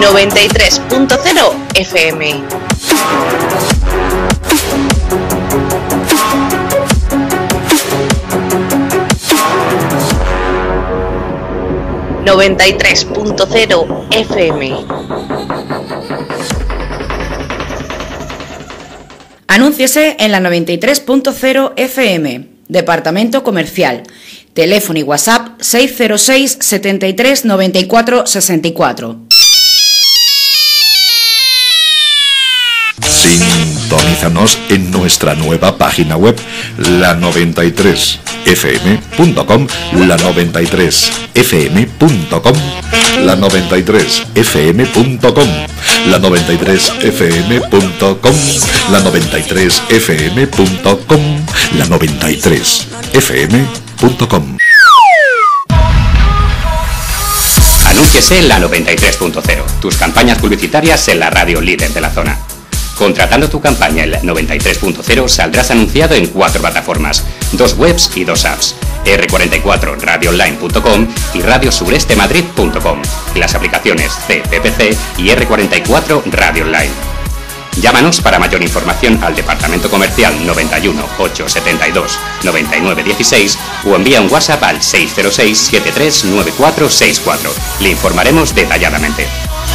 93.0 FM. ...93.0 FM. Anúnciese en la 93.0 FM, Departamento Comercial. Teléfono y WhatsApp 606 73 94 64. Sintonízanos en nuestra nueva página web, la93fm.com, la93fm.com, la93fm.com, la93fm.com, la93fm.com, la93fm.com. Anúnciese en la 93.0, tus campañas publicitarias en la radio líder de la zona. Contratando tu campaña en la 93.0 saldrás anunciado en 4 plataformas, 2 webs y 2 apps, R44 radioonline.com y radiosurestemadrid.com, las aplicaciones CPPC y R44 Radio Online. Llámanos para mayor información al Departamento Comercial 91 872 99 16 o envía un WhatsApp al 606 73 94 64. Le informaremos detalladamente.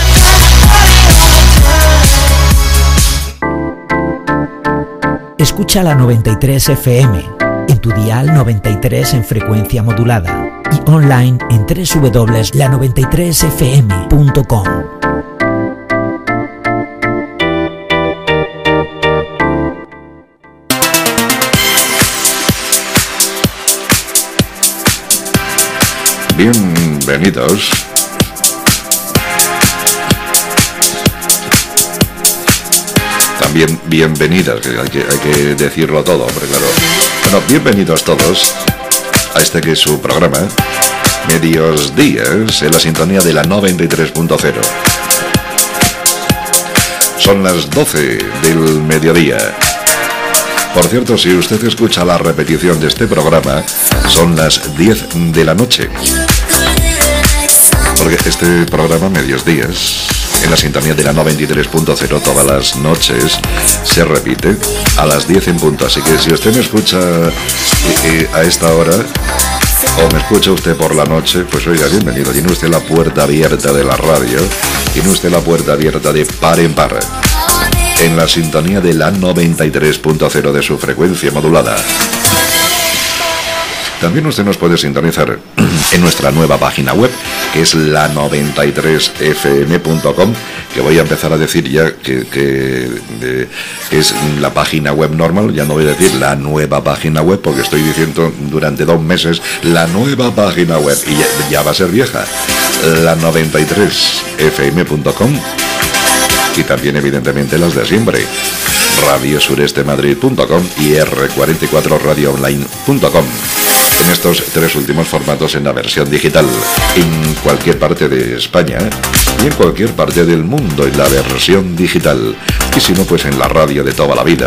Escucha la 93 FM, en tu dial 93 en frecuencia modulada y online en www.la93fm.com. Bienvenidos. También bienvenidas, que hay que decirlo todo, hombre, claro. Bueno, bienvenidos todos a este que es su programa, Medios Días, en la sintonía de la 93.0. Son las 12 del mediodía. Por cierto, si usted escucha la repetición de este programa, son las 10 de la noche. Porque este programa, Medios Días, en la sintonía de la 93.0 todas las noches, se repite a las 10 en punto. Así que si usted me escucha a esta hora, o me escucha usted por la noche, pues oiga, bienvenido. Tiene usted la puerta abierta de la radio, tiene usted la puerta abierta de par en par, en la sintonía de la 93.0 de su frecuencia modulada. También usted nos puede sintonizar en nuestra nueva página web, que es la 93fm.com, que voy a empezar a decir ya que es la página web normal. Ya no voy a decir la nueva página web, porque estoy diciendo durante 2 meses la nueva página web, y ya va a ser vieja. La 93fm.com, y también evidentemente las de siempre, radiosurestemadrid.com y R44 radioonline.com. En estos 3 últimos formatos en la versión digital, en cualquier parte de España y en cualquier parte del mundo en la versión digital, y si no, pues en la radio de toda la vida,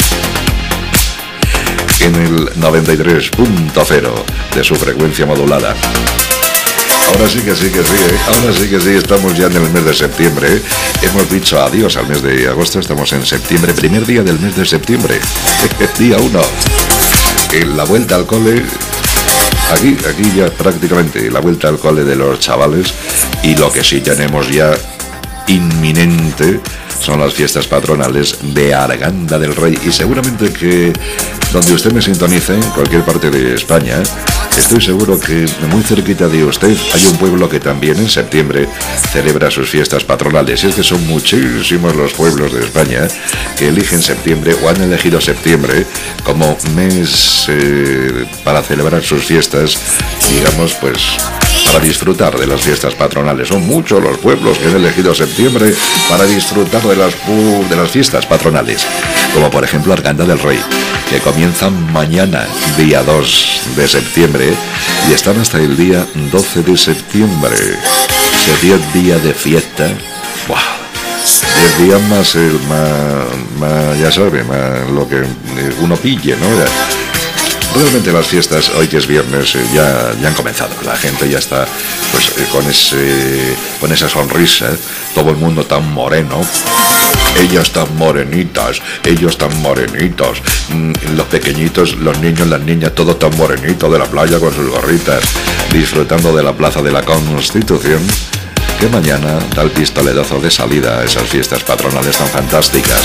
en el 93.0 de su frecuencia modulada. Ahora sí que sí, ahora sí que sí, estamos ya en el mes de septiembre. Hemos dicho adiós al mes de agosto, estamos en septiembre, primer día del mes de septiembre, día 1. En la vuelta al cole, aquí ya prácticamente la vuelta al cole de los chavales, y lo que sí tenemos ya inminente son las fiestas patronales de Arganda del Rey. Y seguramente que donde usted me sintonice, en cualquier parte de España, estoy seguro que muy cerquita de usted hay un pueblo que también en septiembre celebra sus fiestas patronales. Y es que son muchísimos los pueblos de España que eligen septiembre, o han elegido septiembre como mes para celebrar sus fiestas, digamos, pues para disfrutar de las fiestas patronales. Son muchos los pueblos que han elegido septiembre para disfrutar de las fiestas patronales, como por ejemplo Arganda del Rey, que comienzan mañana, día 2 de septiembre, y están hasta el día 12 de septiembre. Ese 10 días de fiesta. ¡Wow! 10 días más, ya sabe, más lo que uno pille, ¿no? Realmente las fiestas, hoy que es viernes, ya han comenzado. La gente ya está pues con esa sonrisa, todo el mundo tan moreno. Ellas tan morenitas, ellos tan morenitos, los pequeñitos, los niños, las niñas, todos tan morenitos de la playa con sus gorritas, disfrutando de la Plaza de la Constitución, que mañana da el pistoletazo de salida a esas fiestas patronales tan fantásticas.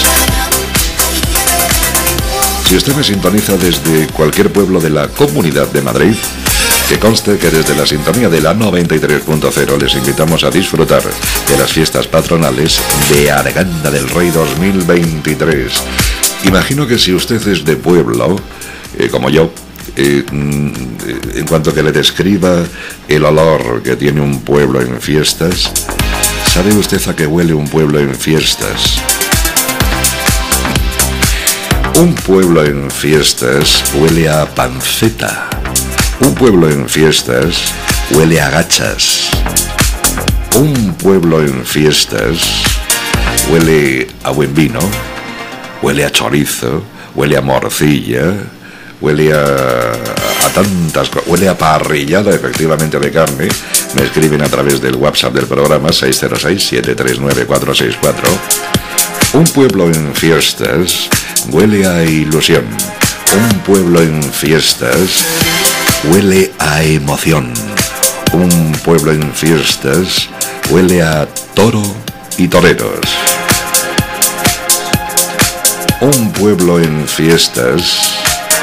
Si usted me sintoniza desde cualquier pueblo de la Comunidad de Madrid, que conste que desde la sintonía de la 93.0 les invitamos a disfrutar de las fiestas patronales de Arganda del Rey 2023. Imagino que si usted es de pueblo, como yo, en cuanto que le describa el olor que tiene un pueblo en fiestas, ¿sabe usted a qué huele un pueblo en fiestas? Un pueblo en fiestas huele a panceta. Un pueblo en fiestas huele a gachas. Un pueblo en fiestas huele a buen vino, huele a chorizo, huele a morcilla, huele a tantas cosas, huele a parrillada efectivamente de carne. Me escriben a través del WhatsApp del programa 606-739-464. Un pueblo en fiestas huele a ilusión. Un pueblo en fiestas huele a emoción. Un pueblo en fiestas huele a toro y toreros. Un pueblo en fiestas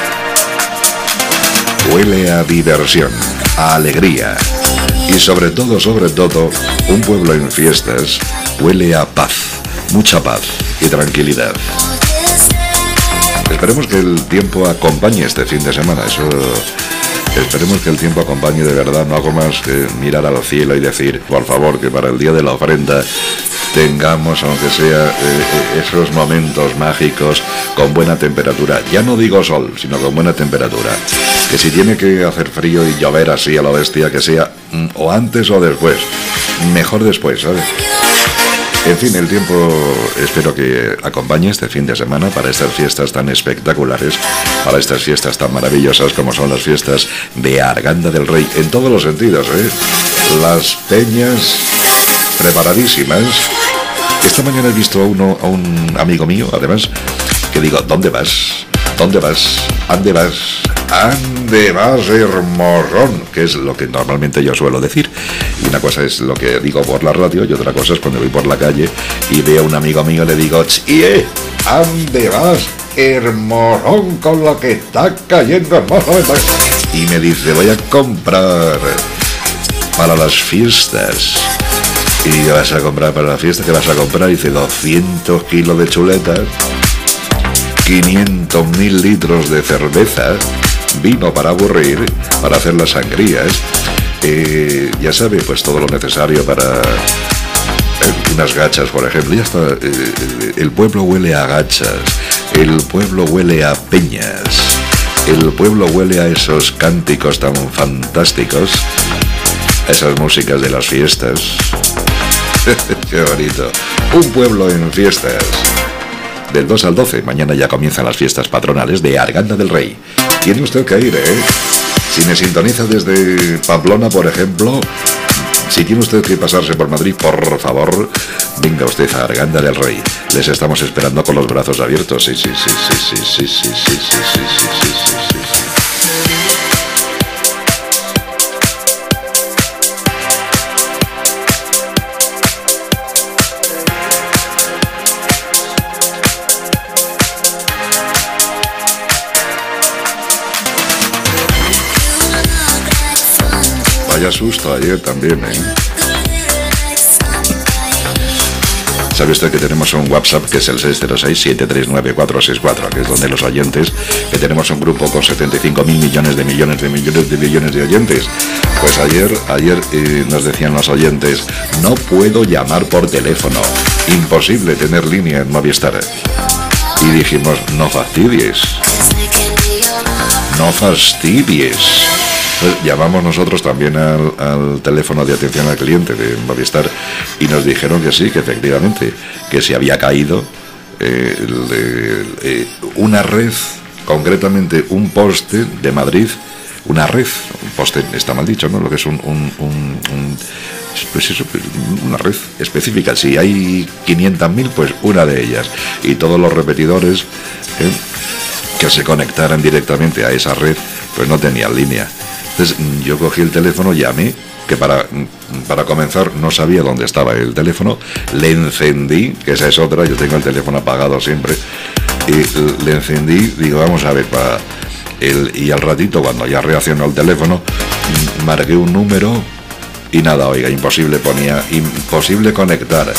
huele a diversión, a alegría. Y sobre todo, un pueblo en fiestas huele a paz, mucha paz y tranquilidad. Esperemos que el tiempo acompañe este fin de semana, esperemos que el tiempo acompañe de verdad, no hago más que mirar al cielo y decir, por favor, que para el día de la ofrenda tengamos, aunque sea esos momentos mágicos con buena temperatura. Ya no digo sol, sino con buena temperatura. Que si tiene que hacer frío y llover así a la bestia, que sea o antes o después. Mejor después, ¿sabes? En fin, el tiempo espero que acompañe este fin de semana para estas fiestas tan espectaculares, para estas fiestas tan maravillosas como son las fiestas de Arganda del Rey, en todos los sentidos, ¿eh? Las peñas preparadísimas. Esta mañana he visto a un amigo mío, además, que digo, ¿dónde vas? ¿Dónde vas? ¿Ande vas? ¡Ande vas, hermosón! Que es lo que normalmente yo suelo decir. Y una cosa es lo que digo por la radio y otra cosa es cuando voy por la calle y veo a un amigo mío y le digo, ¡Chie! ¿Ande vas, hermosón, con lo que está cayendo, hermoso? Y me dice, voy a comprar para las fiestas. ¿Y qué vas a comprar para la fiesta? ¿Qué vas a comprar? Dice, 200 kilos de chuletas, 500.000 litros de cerveza, vino para aburrir, para hacer las sangrías, ya sabe, pues todo lo necesario para unas gachas, por ejemplo. Ya está, el pueblo huele a gachas, el pueblo huele a peñas, el pueblo huele a esos cánticos tan fantásticos, a esas músicas de las fiestas. Qué bonito. Un pueblo en fiestas. Del 2 al 12, mañana ya comienzan las fiestas patronales de Arganda del Rey. Tiene usted que ir, ¿eh? Si me sintoniza desde Pamplona, por ejemplo, si tiene usted que pasarse por Madrid, por favor, venga usted a Arganda del Rey. Les estamos esperando con los brazos abiertos. Sí. Vaya susto ayer también, ¿eh? ¿Sabe usted que tenemos un WhatsApp que es el 606-739-464, que es donde los oyentes, que tenemos un grupo con 75.000 millones de oyentes? Pues ayer nos decían los oyentes, no puedo llamar por teléfono, imposible tener línea en Movistar. Y dijimos, no fastidies. Pues llamamos nosotros también al teléfono de atención al cliente de Movistar y nos dijeron que sí, que efectivamente, que se había caído una red concretamente un poste de Madrid, una red, un poste está mal dicho, ¿no? Lo que es pues eso, una red específica. Si hay 500.000, pues una de ellas. Y todos los repetidores que se conectaran directamente a esa red, pues no tenían línea. Entonces yo cogí el teléfono, llamé, que para comenzar no sabía dónde estaba el teléfono, le encendí, que esa es otra, yo tengo el teléfono apagado siempre, y le encendí, digo, vamos a ver, y al ratito, cuando ya reaccionó el teléfono, marqué un número y nada, oiga, imposible, ponía imposible conectar,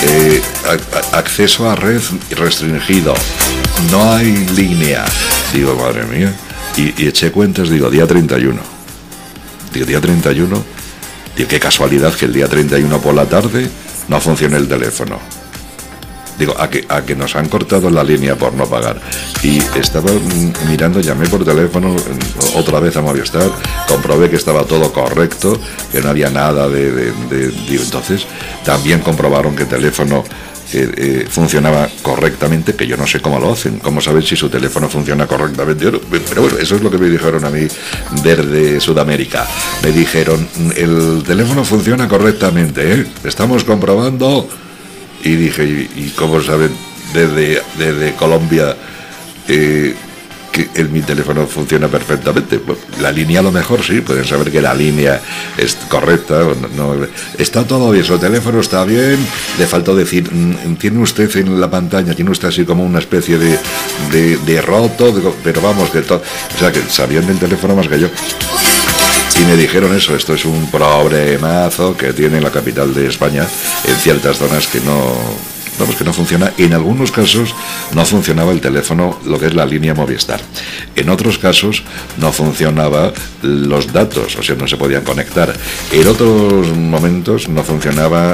acceso a red restringido, no hay línea. Digo, madre mía, y eché cuentas, digo, día 31. Digo, día 31, digo, qué casualidad que el día 31 por la tarde no funcione el teléfono. Digo, a que nos han cortado la línea por no pagar. Y estaba mirando, llamé por teléfono otra vez a Movistar, comprobé que estaba todo correcto, que no había nada digo, entonces también comprobaron que el teléfono funcionaba correctamente, que yo no sé cómo lo hacen, cómo saben si su teléfono funciona correctamente. Pero bueno, eso es lo que me dijeron a mí desde Sudamérica. Me dijeron, el teléfono funciona correctamente, estamos comprobando. Y dije, ¿y cómo saben desde Colombia que mi teléfono funciona perfectamente? Pues la línea a lo mejor sí, pueden saber que la línea es correcta. No, está todo bien, su teléfono está bien, le faltó decir, tiene usted en la pantalla, tiene usted así como una especie de roto, pero vamos, que todo, o sea, que sabían del teléfono más que yo. Y me dijeron eso, esto es un problemazo que tiene la capital de España en ciertas zonas que no funciona. En algunos casos no funcionaba el teléfono, lo que es la línea Movistar. En otros casos no funcionaba los datos, o sea, no se podían conectar. En otros momentos no funcionaba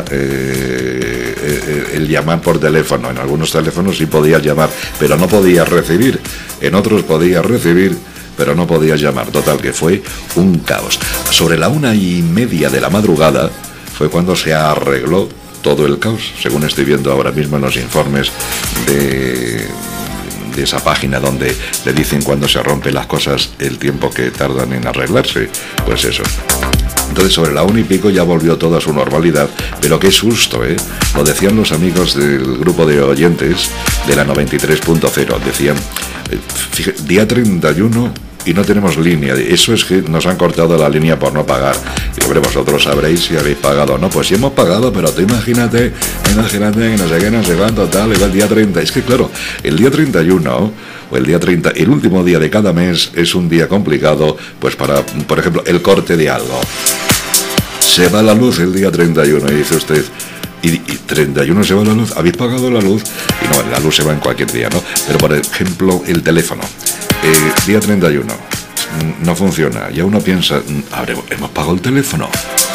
el llamar por teléfono. En algunos teléfonos sí podías llamar, pero no podías recibir. En otros podías recibir, pero no podías llamar. Total, que fue un caos. Sobre la 1:30 de la madrugada fue cuando se arregló todo el caos, según estoy viendo ahora mismo en los informes de esa página donde le dicen cuando se rompen las cosas, el tiempo que tardan en arreglarse. Pues eso. Entonces sobre la 1:00 ya volvió todo a su normalidad, pero qué susto, ¿eh? Lo decían los amigos del grupo de oyentes de la 93.0, decían, día 31 y no tenemos línea, eso es que nos han cortado la línea por no pagar. Y hombre, vosotros sabréis si habéis pagado o no. Pues sí hemos pagado, pero tú imagínate que no sé qué, no sé cuánto, tal, y va el día 30. Es que claro, el día 31 o el día 30, el último día de cada mes es un día complicado, pues para, por ejemplo, el corte de algo. Se va la luz el día 31 y dice usted, y 31 se va la luz, ¿habéis pagado la luz? Y no, la luz se va en cualquier día, ¿no? Pero por ejemplo, el teléfono, día 31, no funciona, ya uno piensa, ¿hemos pagado el teléfono?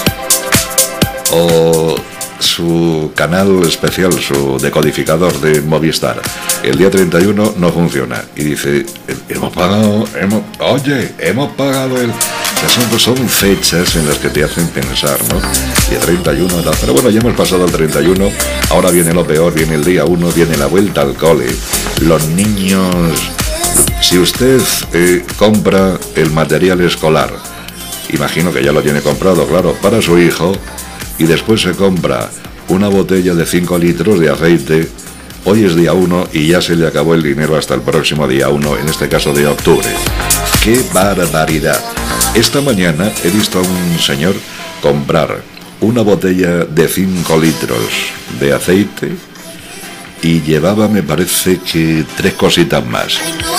O su canal especial, su decodificador de Movistar, el día 31 no funciona, y dice, hemos pagado el... Son fechas en las que te hacen pensar, ¿no? Día 31, tal. Pero bueno, ya hemos pasado el 31, ahora viene lo peor, viene el día 1, viene la vuelta al cole. Los niños, si usted compra el material escolar, imagino que ya lo tiene comprado, claro, para su hijo, y después se compra una botella de 5 litros de aceite, hoy es día 1 y ya se le acabó el dinero hasta el próximo día 1, en este caso de octubre. ¡Qué barbaridad! Esta mañana he visto a un señor comprar una botella de 5 litros de aceite y llevaba, me parece que 3 cositas más.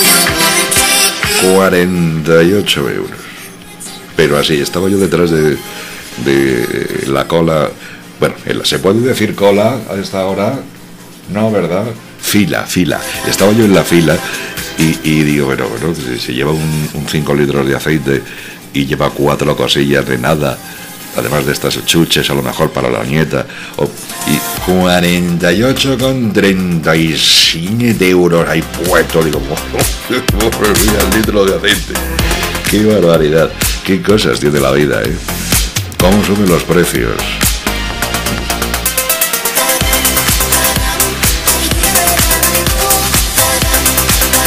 48 euros. Pero así, estaba yo detrás de la cola. Bueno, ¿se puede decir cola a esta hora? No, ¿verdad? Fila. Estaba yo en la fila y digo, bueno, si lleva un 5 litros de aceite y lleva 4 cosillas de nada, además de estas chuches a lo mejor para la nieta, y 48,37 euros ahí puesto, digo, el litro de aceite. Qué barbaridad, qué cosas tiene la vida, ¿eh? Cómo suben los precios.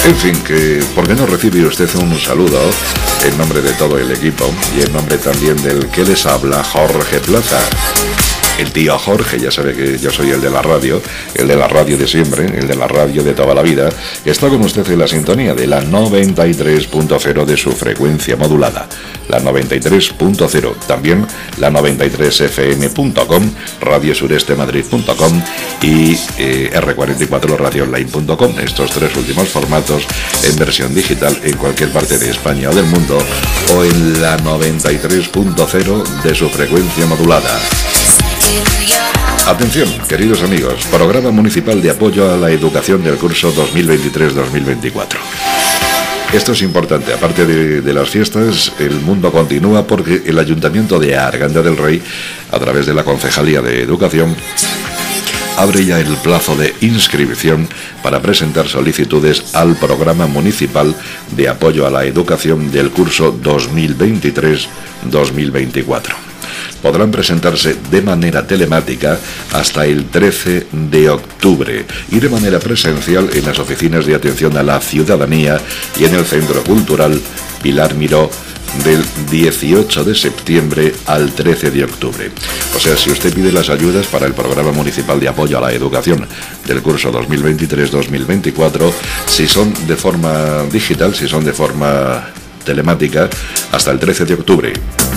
En fin, que ¿por qué no recibe usted un saludo en nombre de todo el equipo y en nombre también del que les habla, Jorge Plaza? El tío Jorge, ya sabe que yo soy el de la radio de siempre, el de la radio de toda la vida, que está con usted en la sintonía de la 93.0 de su frecuencia modulada, la 93.0, también la 93fm.com, radiosurestemadrid.com y r44 radioonline.com, estos tres últimos formatos en versión digital en cualquier parte de España o del mundo, o en la 93.0 de su frecuencia modulada. Atención, queridos amigos, Programa Municipal de Apoyo a la Educación del curso 2023-2024. Esto es importante, aparte de las fiestas, el mundo continúa porque el Ayuntamiento de Arganda del Rey, a través de la Concejalía de Educación, abre ya el plazo de inscripción para presentar solicitudes al Programa Municipal de Apoyo a la Educación del curso 2023-2024. Podrán presentarse de manera telemática hasta el 13 de octubre y de manera presencial en las oficinas de atención a la ciudadanía y en el Centro Cultural Pilar Miró del 18 de septiembre al 13 de octubre. O sea, si usted pide las ayudas para el Programa Municipal de Apoyo a la Educación del curso 2023-2024, si son de forma digital, si son de forma telemática, hasta el 13 de octubre.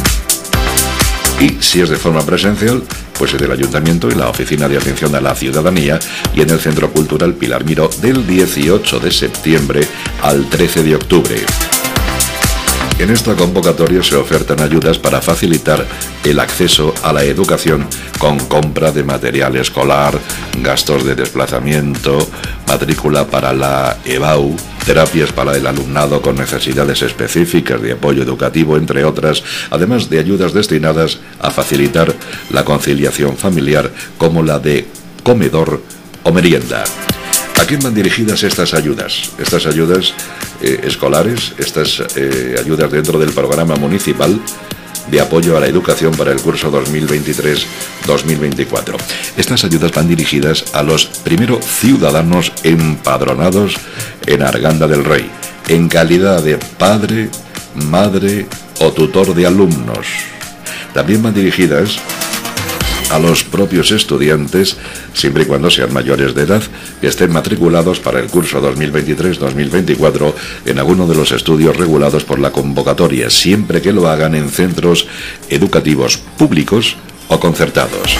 Y si es de forma presencial, pues en el Ayuntamiento y la Oficina de Atención a la Ciudadanía y en el Centro Cultural Pilar Miró del 18 de septiembre al 13 de octubre. En esta convocatoria se ofertan ayudas para facilitar el acceso a la educación con compra de material escolar, gastos de desplazamiento, matrícula para la EBAU, terapias para el alumnado con necesidades específicas de apoyo educativo, entre otras, además de ayudas destinadas a facilitar la conciliación familiar, como la de comedor o merienda. ¿A quién van dirigidas estas ayudas? Estas ayudas escolares, estas ayudas dentro del Programa Municipal de Apoyo a la Educación para el curso 2023-2024. Estas ayudas van dirigidas a los primero ciudadanos empadronados en Arganda del Rey, en calidad de padre, madre o tutor de alumnos. También van dirigidas a los propios estudiantes, siempre y cuando sean mayores de edad, que estén matriculados para el curso 2023-2024 en alguno de los estudios regulados por la convocatoria, siempre que lo hagan en centros educativos públicos o concertados.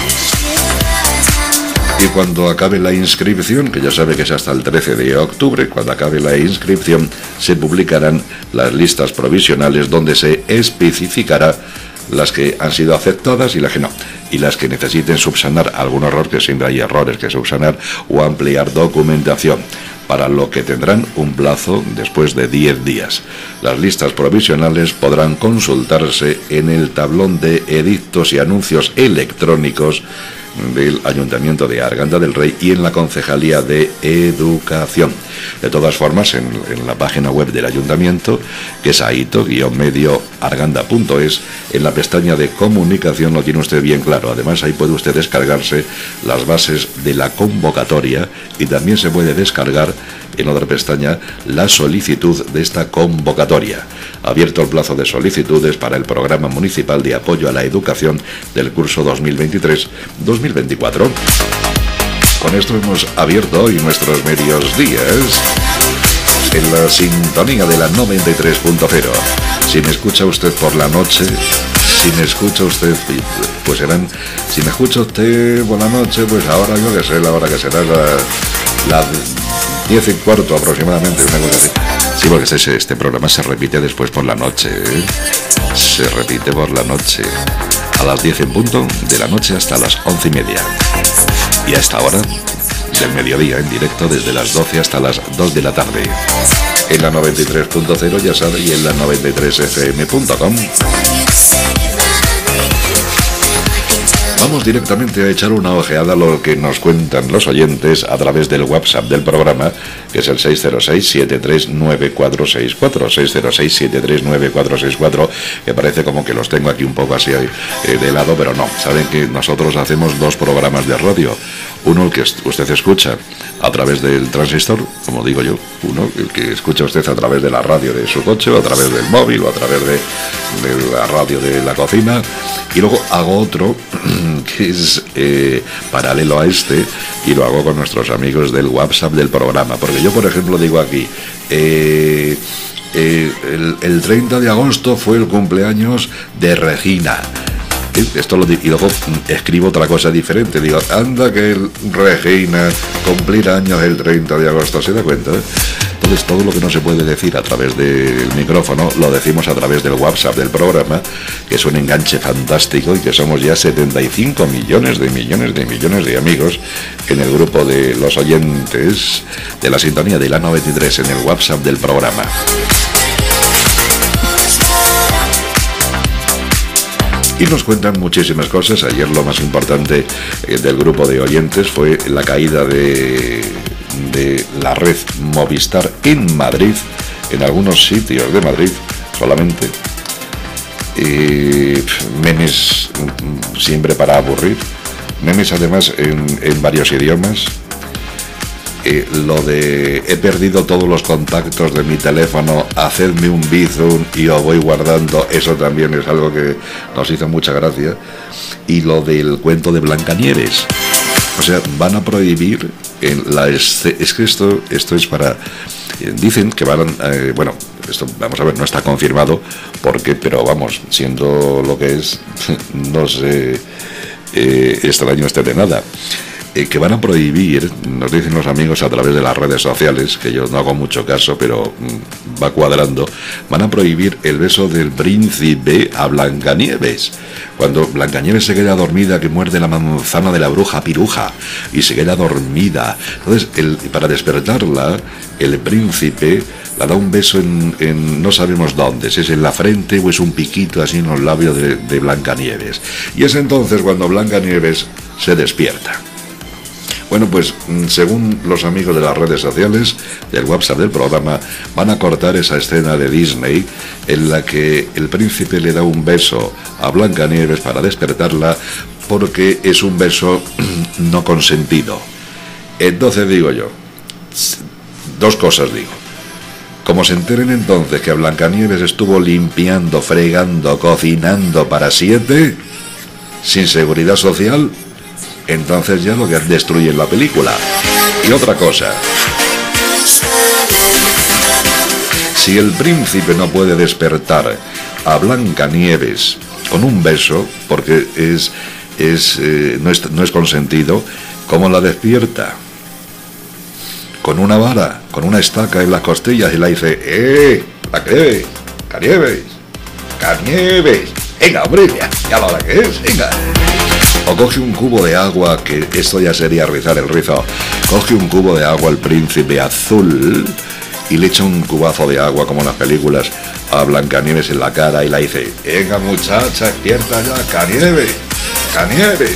Y cuando acabe la inscripción, que ya sabe que es hasta el 13 de octubre, cuando acabe la inscripción, se publicarán las listas provisionales donde se especificará las que han sido aceptadas y las que no, y las que necesiten subsanar algún error, que siempre hay errores que subsanar, o ampliar documentación, para lo que tendrán un plazo después de 10 días. Las listas provisionales podrán consultarse en el tablón de edictos y anuncios electrónicos del Ayuntamiento de Arganda del Rey y en la Concejalía de Educación. De todas formas, en la página web del Ayuntamiento, que es aito-medioarganda.es, en la pestaña de comunicación lo tiene usted bien claro. Además, ahí puede usted descargarse las bases de la convocatoria y también se puede descargar en otra pestaña la solicitud de esta convocatoria. Abierto el plazo de solicitudes para el Programa Municipal de Apoyo a la Educación del curso 2023-2024. Con esto hemos abierto hoy nuestros medios días en la sintonía de la 93.0. Si me escucha usted por la noche, si me escucha usted, pues serán, si me escucha usted por la noche, pues ahora yo que sé la hora que será, la 10:15 aproximadamente, una cosa así. Sí, porque este programa se repite después por la noche, ¿eh? Se repite por la noche, a las 10 en punto de la noche hasta las 11:30. Y a esta hora del mediodía, en directo desde las 12 hasta las 2 de la tarde. En la 93.0, ya sabe, y en la 93fm.com. Vamos directamente a echar una ojeada a lo que nos cuentan los oyentes a través del WhatsApp del programa, que es el 606-739464, 606-739464, que parece como que los tengo aquí un poco así de lado, pero no. Saben que nosotros hacemos dos programas de radio. Uno, el que usted escucha a través del transistor, como digo yo, uno, el que escucha usted a través de la radio de su coche, o a través del móvil, o a través de la radio de la cocina, y luego hago otro que es paralelo a este, y lo hago con nuestros amigos del WhatsApp del programa, porque yo, por ejemplo, digo aquí, el 30 de agosto fue el cumpleaños de Regina. Esto y luego escribo otra cosa diferente. Digo, anda que Regina cumplir años el 30 de agosto. ¿Se da cuenta? Entonces, todo lo que no se puede decir a través del micrófono lo decimos a través del WhatsApp del programa, que es un enganche fantástico, y que somos ya 75 millones de amigos en el grupo de los oyentes de la sintonía de la 93 en el WhatsApp del programa. Y nos cuentan muchísimas cosas. Ayer lo más importante del grupo de oyentes fue la caída de la red Movistar en Madrid, en algunos sitios de Madrid solamente. Memes siempre para aburrir. Memes además en varios idiomas. Lo de he perdido todos los contactos de mi teléfono, hacedme un bizum y os voy guardando, eso también es algo que nos hizo mucha gracia. Y lo del cuento de Blancanieves, o sea, van a prohibir es que esto es para, dicen que van bueno, esto vamos a ver, no está confirmado porque, pero vamos, siendo lo que es, no sé, extraño de nada. Que van a prohibir, nos dicen los amigos a través de las redes sociales, que yo no hago mucho caso, pero va cuadrando, van a prohibir el beso del príncipe a Blancanieves. Cuando Blancanieves se queda dormida, que muerde la manzana de la bruja Piruja, y se queda dormida. Entonces, para despertarla, el príncipe la da un beso en no sabemos dónde, si es en la frente o es un piquito así en los labios de Blancanieves. Y es entonces cuando Blancanieves se despierta. Bueno, pues según los amigos de las redes sociales, del WhatsApp del programa, van a cortar esa escena de Disney en la que el príncipe le da un beso a Blancanieves para despertarla, porque es un beso no consentido. Entonces digo yo, dos cosas digo. Como se enteren entonces que Blancanieves estuvo limpiando, fregando, cocinando para 7, sin seguridad social, entonces ya lo que destruyen la película. Y otra cosa, si el príncipe no puede despertar a Blancanieves con un beso, porque no es consentido, ¿cómo la despierta? Con una vara, con una estaca en las costillas, y la dice, Canieves, venga, hombre, ya la hora que es, venga. O coge un cubo de agua, que esto ya sería rizar el rizo. Coge un cubo de agua el príncipe azul y le echa un cubazo de agua, como en las películas, a Blancanieves en la cara y la dice, venga muchacha, despierta ya, Canieves. Canieves,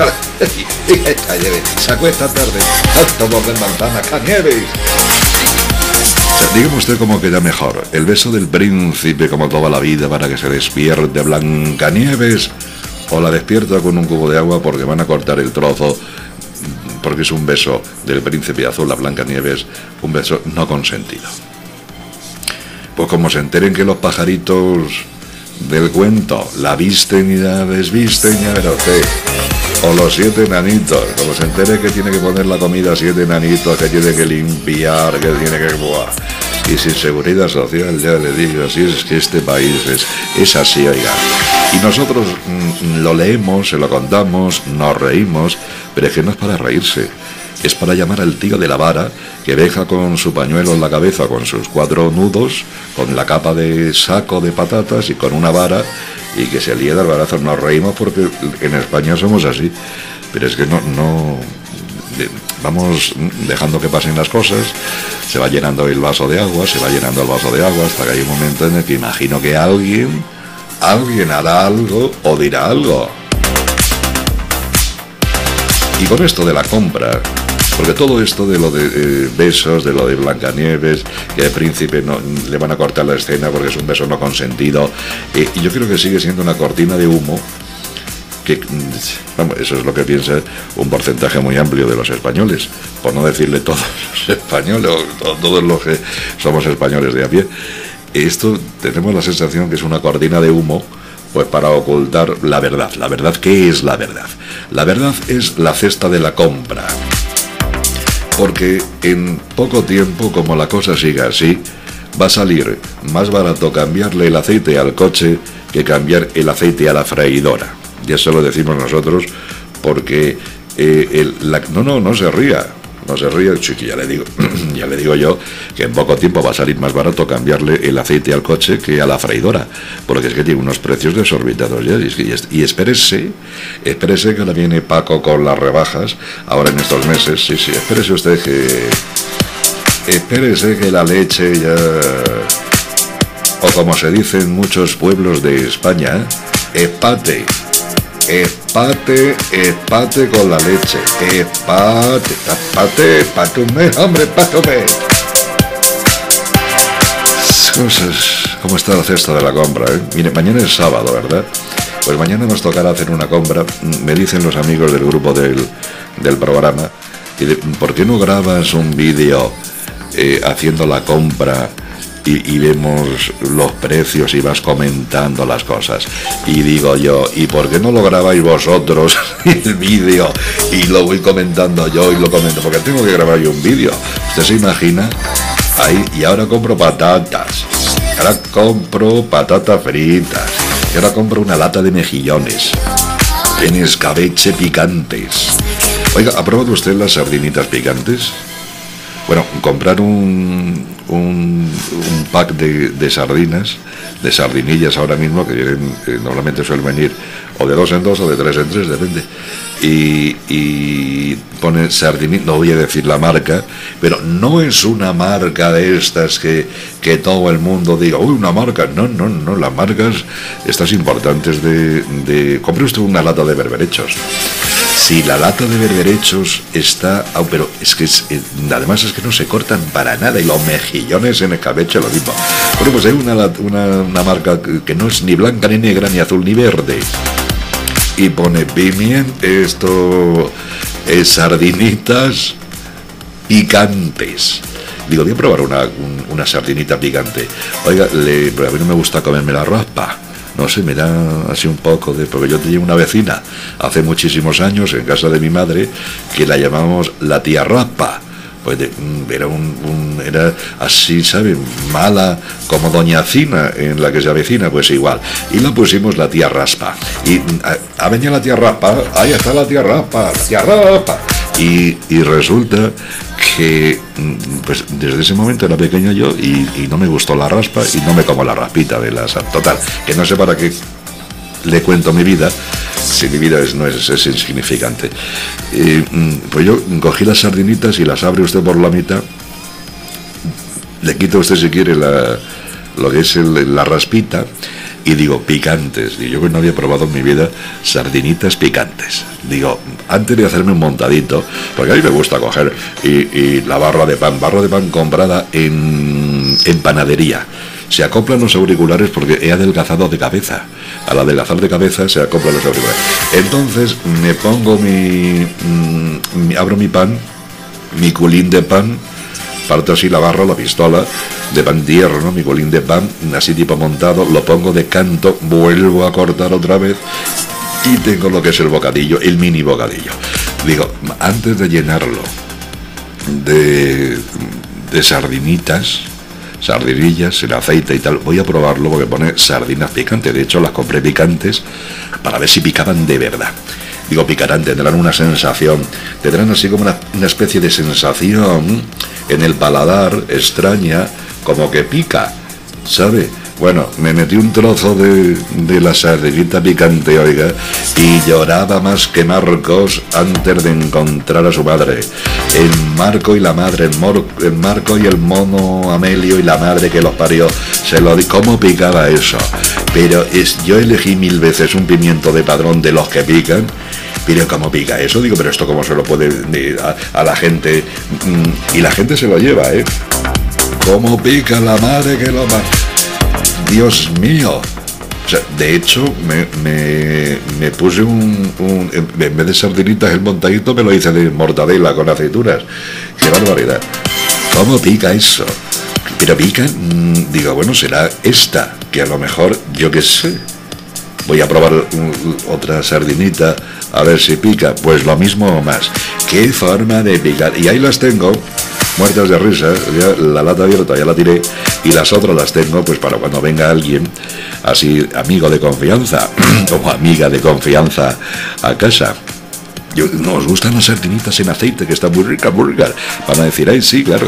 se acuesta tarde, tanto morder manzana, Canieves. O sea, dígame usted cómo queda mejor, el beso del príncipe como toda la vida para que se despierte Blancanieves, o la despierta con un cubo de agua porque van a cortar el trozo, porque es un beso del príncipe azul a Blancanieves, un beso no consentido. Pues como se enteren que los pajaritos del cuento la visten y la desvisten, ya verá usted. O los 7 enanitos, como se entere que tiene que poner la comida a 7 enanitos, que tiene que limpiar, que tiene que... ¡buah! Y sin seguridad social, ya le digo, así es que este país es así, oiga. Y nosotros lo leemos, se lo contamos, nos reímos, pero es que no es para reírse. Es para llamar al tío de la vara, que deja con su pañuelo en la cabeza, con sus 4 nudos, con la capa de saco de patatas y con una vara, y que se lía de barazo. Nos reímos porque en España somos así, pero es que no vamos dejando que pasen las cosas, se va llenando el vaso de agua, hasta que hay un momento en el que imagino que alguien hará algo o dirá algo. Y con esto de la compra, porque todo esto de lo de besos, de lo de Blancanieves, que al príncipe no, le van a cortar la escena porque es un beso no consentido, y yo creo que sigue siendo una cortina de humo, que vamos, eso es lo que piensa un porcentaje muy amplio de los españoles, por no decirle todos los españoles, o todos los que somos españoles de a pie. Esto tenemos la sensación que es una cortina de humo, pues para ocultar la verdad. La verdad, ¿qué es la verdad? La verdad es la cesta de la compra. Porque en poco tiempo, como la cosa siga así, va a salir más barato cambiarle el aceite al coche que cambiar el aceite a la freidora. Y eso lo decimos nosotros porque no se ría. No se ríe, chiqui, ya le digo yo que en poco tiempo va a salir más barato cambiarle el aceite al coche que a la freidora, porque es que tiene unos precios desorbitados ya, y espérese que ahora viene Paco con las rebajas, ahora en estos meses, sí, espérese usted que la leche ya, o como se dice en muchos pueblos de España, espate con la leche. Espáteme, hombre, espáteme. Cosas, ¿cómo está la cesta de la compra, Mire, mañana es sábado, ¿verdad? Pues mañana nos tocará hacer una compra. Me dicen los amigos del grupo del programa, ¿por qué no grabas un vídeo haciendo la compra? Y vemos los precios y vas comentando las cosas. Y digo yo, ¿y por qué no lo grabáis vosotros el vídeo y lo voy comentando yo y lo comento? Porque tengo que grabar yo un vídeo. ¿Usted se imagina? Ahí, y ahora compro patatas. Ahora compro patatas fritas. Y ahora compro una lata de mejillones en escabeche picantes. Oiga, ¿ha probado usted las sardinitas picantes? Bueno, comprar un pack de sardinas, de sardinillas ahora mismo, que vienen, normalmente suelen venir o de 2 en 2 o de 3 en 3, depende. Y pone sardinita, no voy a decir la marca, pero no es una marca de estas que todo el mundo diga, uy, una marca. No, las marcas estas importantes de compre usted una lata de berberechos. Si la lata de berberechos está... pero es que además es que no se cortan para nada, y los mejillones en escabeche lo mismo. Bueno, pues hay una marca que no es ni blanca, ni negra, ni azul, ni verde. Y pone pimienta, esto es sardinitas picantes. Digo, voy a probar una sardinita picante. Oiga, a mí no me gusta comerme la raspa. No sé, me da así un poco de... Porque yo tenía una vecina hace muchísimos años en casa de mi madre que la llamábamos la tía Raspa. Pues era así, ¿sabe? Mala como doña Cina en la que se avecina, pues igual. Y la pusimos la tía Raspa. Y ha venido la tía Raspa, ahí está la tía Raspa, la tía Raspa. Y resulta que pues desde ese momento era pequeño yo y no me gustó la raspa y no me como la raspita de la... Total, que no sé para qué le cuento mi vida, si mi vida es insignificante. Pues yo cogí las sardinitas y las abre usted por la mitad, le quita usted si quiere lo que es la raspita, y digo, picantes. Y yo que no había probado en mi vida sardinitas picantes. Digo, antes de hacerme un montadito, porque a mí me gusta coger y la barra de pan comprada en panadería. Se acoplan los auriculares porque he adelgazado de cabeza. Al adelgazar de cabeza se acoplan los auriculares. Entonces me pongo abro mi pan, mi culín de pan, parto así la barra, la pistola de pan tierno, mi bolín de pan, así tipo montado, lo pongo de canto, vuelvo a cortar otra vez y tengo lo que es el bocadillo, el mini bocadillo. Digo, antes de llenarlo de sardinillas, en aceite y tal, voy a probarlo porque pone sardinas picantes. De hecho, las compré picantes para ver si picaban de verdad. Digo, picarán, tendrán una sensación, tendrán así como una especie de sensación en el paladar extraña, como que pica, ¿sabe? Bueno, me metí un trozo de la sardinita picante, oiga, y lloraba más que Marcos antes de encontrar a su madre. El Marco y la madre, el Marco y el mono Amelio y la madre que los parió, se lo di, ¿cómo picaba eso? Pero yo elegí 1000 veces un pimiento de padrón de los que pican, Pero ¿cómo pica eso? Digo, pero esto cómo se lo puede a la gente, y la gente se lo lleva, ¿Cómo pica la madre que lo mata? Dios mío. O sea, de hecho, me puse en vez de sardinitas el montadito, me lo hice de mortadela con aceitunas. ¡Qué barbaridad! ¿Cómo pica eso? Pero pica, digo, bueno, será esta, que a lo mejor, yo qué sé, voy a probar otra sardinita, a ver si pica. Pues lo mismo o más. ¡Qué forma de picar! Y ahí las tengo, muertas de risa, ya la lata abierta ya la tiré, y las otras las tengo pues para cuando venga alguien así, amigo de confianza o amiga de confianza a casa. Nos gustan las sardinitas en aceite, que están muy ricas, van a decir, ay, sí, claro.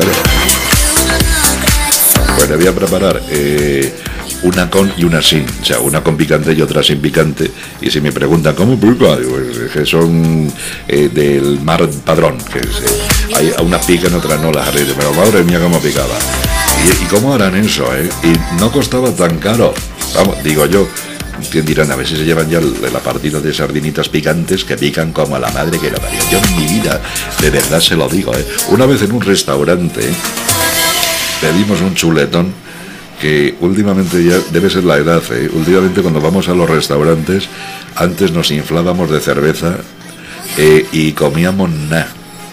Pues le voy a preparar una con y una sin, o sea, una con picante y otra sin picante. Y si me preguntan cómo pica, pues que son del Mar Padrón, que hay una pican, otras no, las arreglo, pero madre mía cómo picaba. ¿Y cómo harán eso, Y no costaba tan caro, vamos, digo yo. Que dirán, a ver si se llevan ya la partida de sardinitas picantes que pican como a la madre que lo parió. Yo en mi vida, de verdad se lo digo, Una vez en un restaurante pedimos un chuletón, que últimamente ya debe ser la edad, últimamente cuando vamos a los restaurantes, antes nos inflábamos de cerveza y comíamos nada.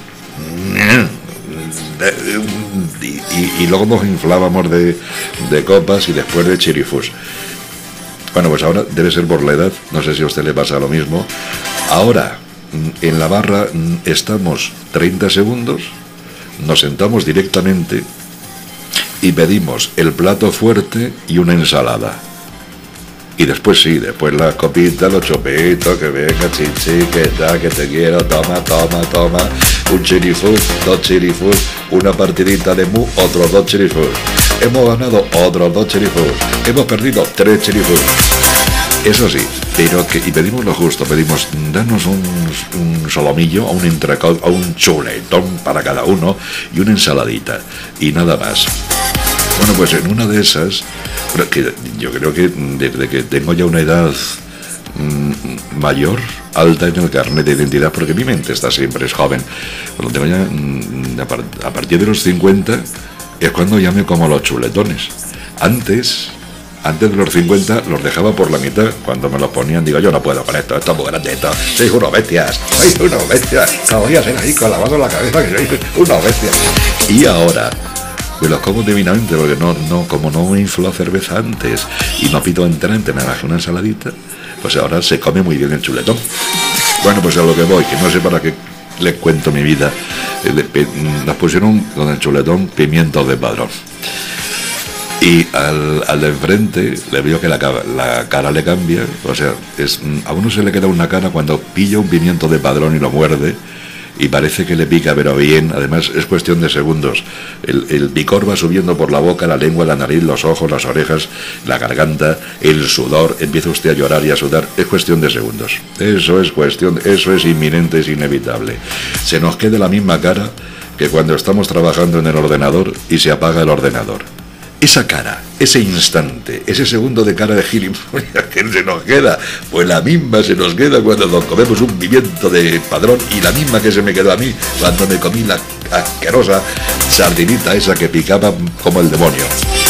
Y luego nos inflábamos de copas y después de chirifús. Bueno, pues ahora debe ser por la edad, no sé si a usted le pasa lo mismo. Ahora, en la barra estamos 30 segundos, nos sentamos directamente y pedimos el plato fuerte y una ensalada. Y después sí, después la copita, los chopitos, que venga, chichi, que tal, que te quiero, toma, un chirifús, 2 chirifús, una partidita de mu, otros 2 chirifús. Hemos ganado otros 2 chirifús, hemos perdido 3 chirifús. Eso sí, pero y pedimos lo justo, pedimos danos un solomillo, un entrecot, o un chuletón para cada uno y una ensaladita y nada más. Bueno, pues en una de esas, que yo creo que desde que tengo ya una edad mayor, alta en el carnet de identidad, porque mi mente está siempre, es joven, cuando tengo ya, a partir de los 50, es cuando ya me como los chuletones. Antes de los 50 los dejaba por la mitad, cuando me los ponían, digo, yo no puedo con esto es muy grande, sois unos bestias, no voy a hacer ahí con la mano en la cabeza, que sois unos bestias. Y ahora me los como divinamente, porque como no me infló cerveza antes y no pido entrante, me bajé una ensaladita, pues ahora se come muy bien el chuletón. Bueno, pues a lo que voy, que no sé para qué les cuento mi vida. Nos pusieron con el chuletón pimientos de Padrón. Y al de enfrente le veo que la cara le cambia, o sea, a uno se le queda una cara cuando pilla un pimiento de Padrón y lo muerde, y parece que le pica, pero bien, además es cuestión de segundos. El picor va subiendo por la boca, la lengua, la nariz, los ojos, las orejas, la garganta, el sudor, empieza usted a llorar y a sudar, es cuestión de segundos. Eso es inminente, es inevitable. Se nos queda la misma cara que cuando estamos trabajando en el ordenador y se apaga el ordenador. Esa cara, ese instante, ese segundo de cara de gilipollas que se nos queda, pues la misma se nos queda cuando nos comemos un pimiento de Padrón, y la misma que se me quedó a mí cuando me comí la asquerosa sardinita esa que picaba como el demonio.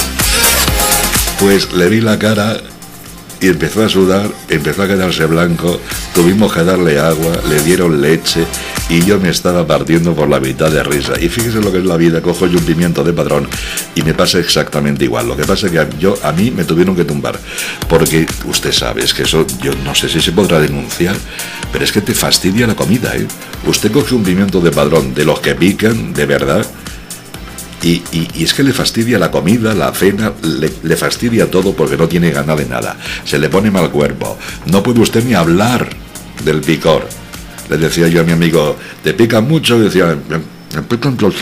Pues le vi la cara y empezó a sudar, empezó a quedarse blanco, tuvimos que darle agua, le dieron leche y yo me estaba partiendo por la mitad de risa. Y fíjese lo que es la vida, cojo yo un pimiento de Padrón y me pasa exactamente igual. Lo que pasa es que a mí me tuvieron que tumbar, porque usted sabe, es que eso yo no sé si se podrá denunciar, pero es que te fastidia la comida, Usted coge un pimiento de Padrón, de los que pican, de verdad, y es que le fastidia la comida, la cena, le fastidia todo porque no tiene ganas de nada. Se le pone mal cuerpo. No puede usted ni hablar del picor. Le decía yo a mi amigo, ¿te pican mucho? Y decía, me pican los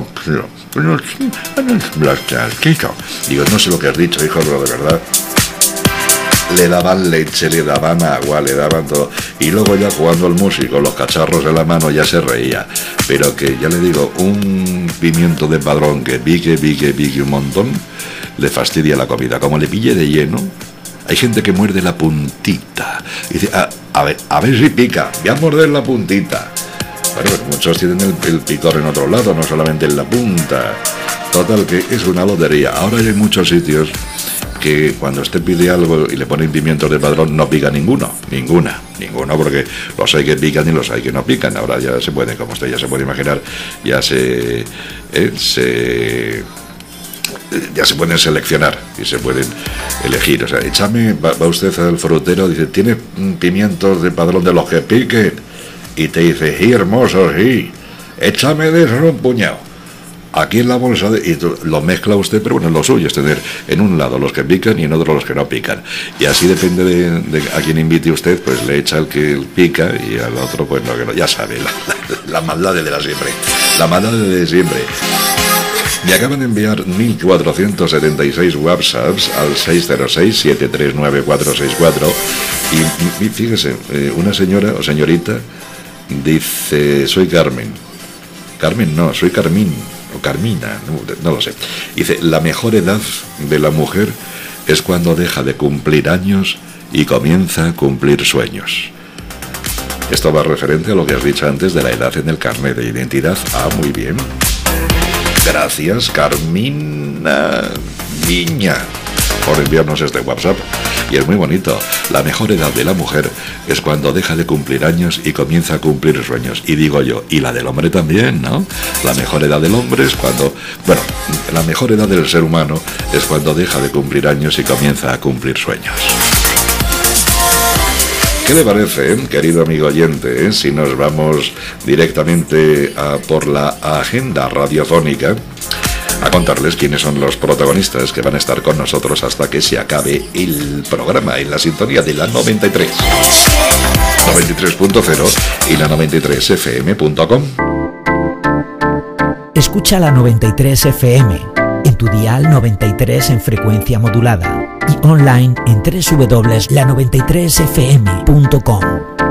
Digo, no sé lo que has dicho, hijo, pero de verdad. Le daban leche, le daban agua, le daban todo. Y luego ya jugando al músico, los cacharros en la mano, ya se reía. Pero que ya le digo, un pimiento de Padrón que pique un montón, le fastidia la comida. Como le pille de lleno, hay gente que muerde la puntita. Y dice, A ver si pica, voy a morder la puntita. Bueno, muchos tienen el picor en otro lado, no solamente en la punta. Total, que es una lotería. Ahora hay muchos sitios que cuando usted pide algo y le ponen pimientos de padrón, no pica ninguno, porque los hay que pican y los hay que no pican. Ahora ya se puede, como usted ya se puede imaginar, ya se pueden seleccionar y se pueden elegir. O sea, va usted al frutero, dice, ¿tiene pimientos de padrón de los que piquen? Y te dice, sí, hermoso, sí, échame de eso un puñado. Aquí en la bolsa, y lo mezcla usted, pero bueno, lo suyo es tener en un lado los que pican y en otro los que no pican. Y así depende de a quien invite usted, pues le echa el que pica y al otro, pues no, que no. Ya sabe, la maldad de la siempre. La maldad de siempre. Me acaban de enviar 1476 WhatsApps al 606-739-464 y fíjese, una señora o señorita dice, soy Carmen. Carmen no, soy Carmín o Carmina, no lo sé. Dice, la mejor edad de la mujer es cuando deja de cumplir años y comienza a cumplir sueños. Esto va referente a lo que has dicho antes de la edad en el carnet de identidad. Ah, muy bien. Gracias, Carmina Viña, por enviarnos este WhatsApp. Y es muy bonito. La mejor edad de la mujer es cuando deja de cumplir años y comienza a cumplir sueños. Y digo yo, y la del hombre también, ¿no? La mejor edad del hombre es cuando... Bueno, la mejor edad del ser humano es cuando deja de cumplir años y comienza a cumplir sueños. ¿Qué le parece, querido amigo oyente, si nos vamos directamente por la agenda radiofónica a contarles quiénes son los protagonistas que van a estar con nosotros hasta que se acabe el programa en la sintonía de la 93, 93.0 y la 93fm.com? Escucha la 93 FM en tu dial 93 en frecuencia modulada y online en www.la93fm.com.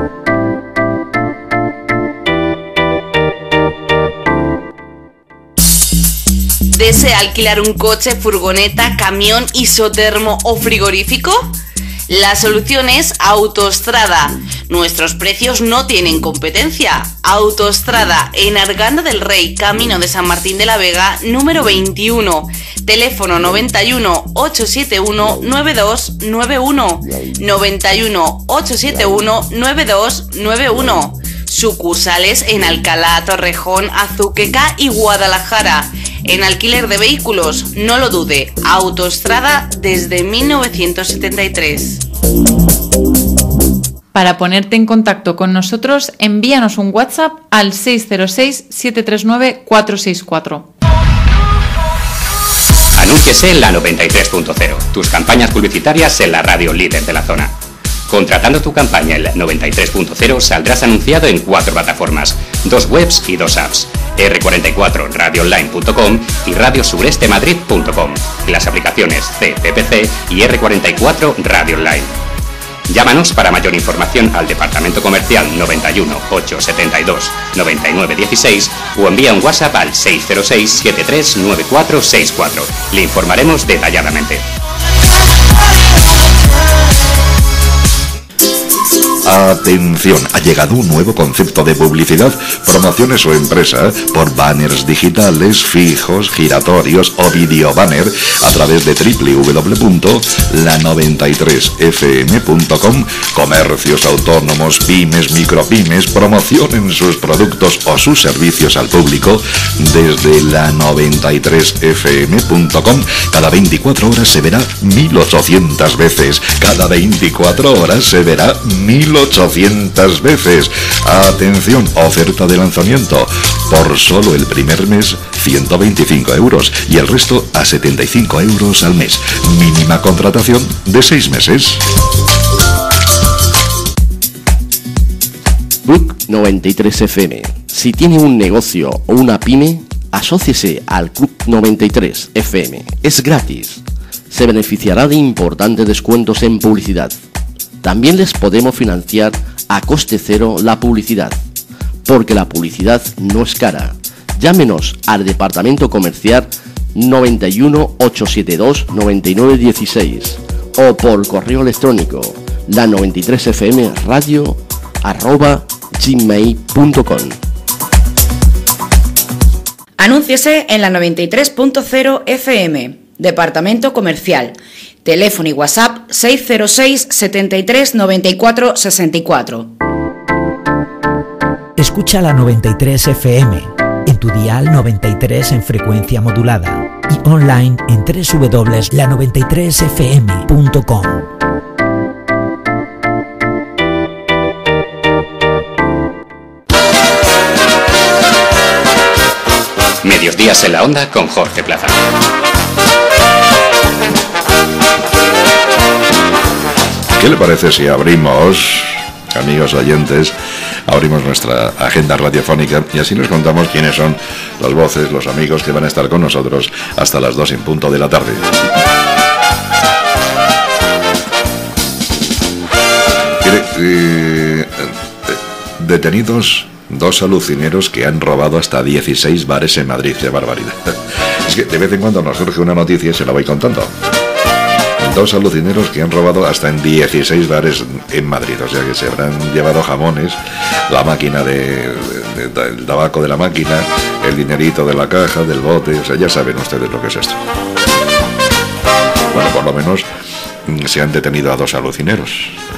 ¿Desea alquilar un coche, furgoneta, camión, isotermo o frigorífico? La solución es Autostrada. Nuestros precios no tienen competencia. Autostrada en Arganda del Rey, camino de San Martín de la Vega, número 21. Teléfono 91 871 9291. 91 871 9291. Sucursales en Alcalá, Torrejón, Azuqueca y Guadalajara. En alquiler de vehículos, no lo dude, Autostrada desde 1973. Para ponerte en contacto con nosotros, envíanos un WhatsApp al 606-739-464. Anúnciese en la 93.0, tus campañas publicitarias en la radio líder de la zona. Contratando tu campaña en 93.0 saldrás anunciado en 4 plataformas, 2 webs y 2 apps, R44 radioonline.com y radiosurestemadrid.com, las aplicaciones CPPC y R44 Radio Online. Llámanos para mayor información al Departamento Comercial 91 872 9916 o envía un WhatsApp al 606 739464. Le informaremos detalladamente. Atención, ha llegado un nuevo concepto de publicidad, promociones o empresa por banners digitales, fijos, giratorios o video banner a través de www.la93fm.com. Comercios autónomos, pymes, micropymes promocionen sus productos o sus servicios al público desde la 93fm.com. Cada 24 horas se verá 1800 veces. Cada 24 horas se verá 1800 veces. Atención, oferta de lanzamiento. Por solo el primer mes, 125 euros y el resto a 75 euros al mes. Mínima contratación de 6 meses. Book 93 FM. Si tiene un negocio o una pyme, asóciese al Club 93 FM. Es gratis. Se beneficiará de importantes descuentos en publicidad. También les podemos financiar a coste cero la publicidad, porque la publicidad no es cara. Llámenos al Departamento Comercial 91 872 9916 o por correo electrónico la 93fm radio@gmail.com. Anúnciese en la 93.0 FM, Departamento Comercial. Teléfono y WhatsApp 606 73 94 64. Escucha la 93 FM, en tu dial 93 en frecuencia modulada y online en www.la93fm.com. Mediodías en la Onda con Jorge Plaza. ¿Qué le parece si abrimos, amigos oyentes, abrimos nuestra agenda radiofónica y así nos contamos quiénes son las voces, los amigos que van a estar con nosotros hasta las 2 en punto de la tarde? Detenidos 2 alucineros que han robado hasta 16 bares en Madrid. ¡Qué barbaridad! Es que de vez en cuando nos surge una noticia y se la voy contando. 2 alucineros que han robado hasta en 16 bares en Madrid. O sea que se habrán llevado jamones, la máquina el tabaco de la máquina, el dinerito de la caja, del bote. O sea, ya saben ustedes lo que es esto. Bueno, por lo menos se han detenido a 2 alucineros.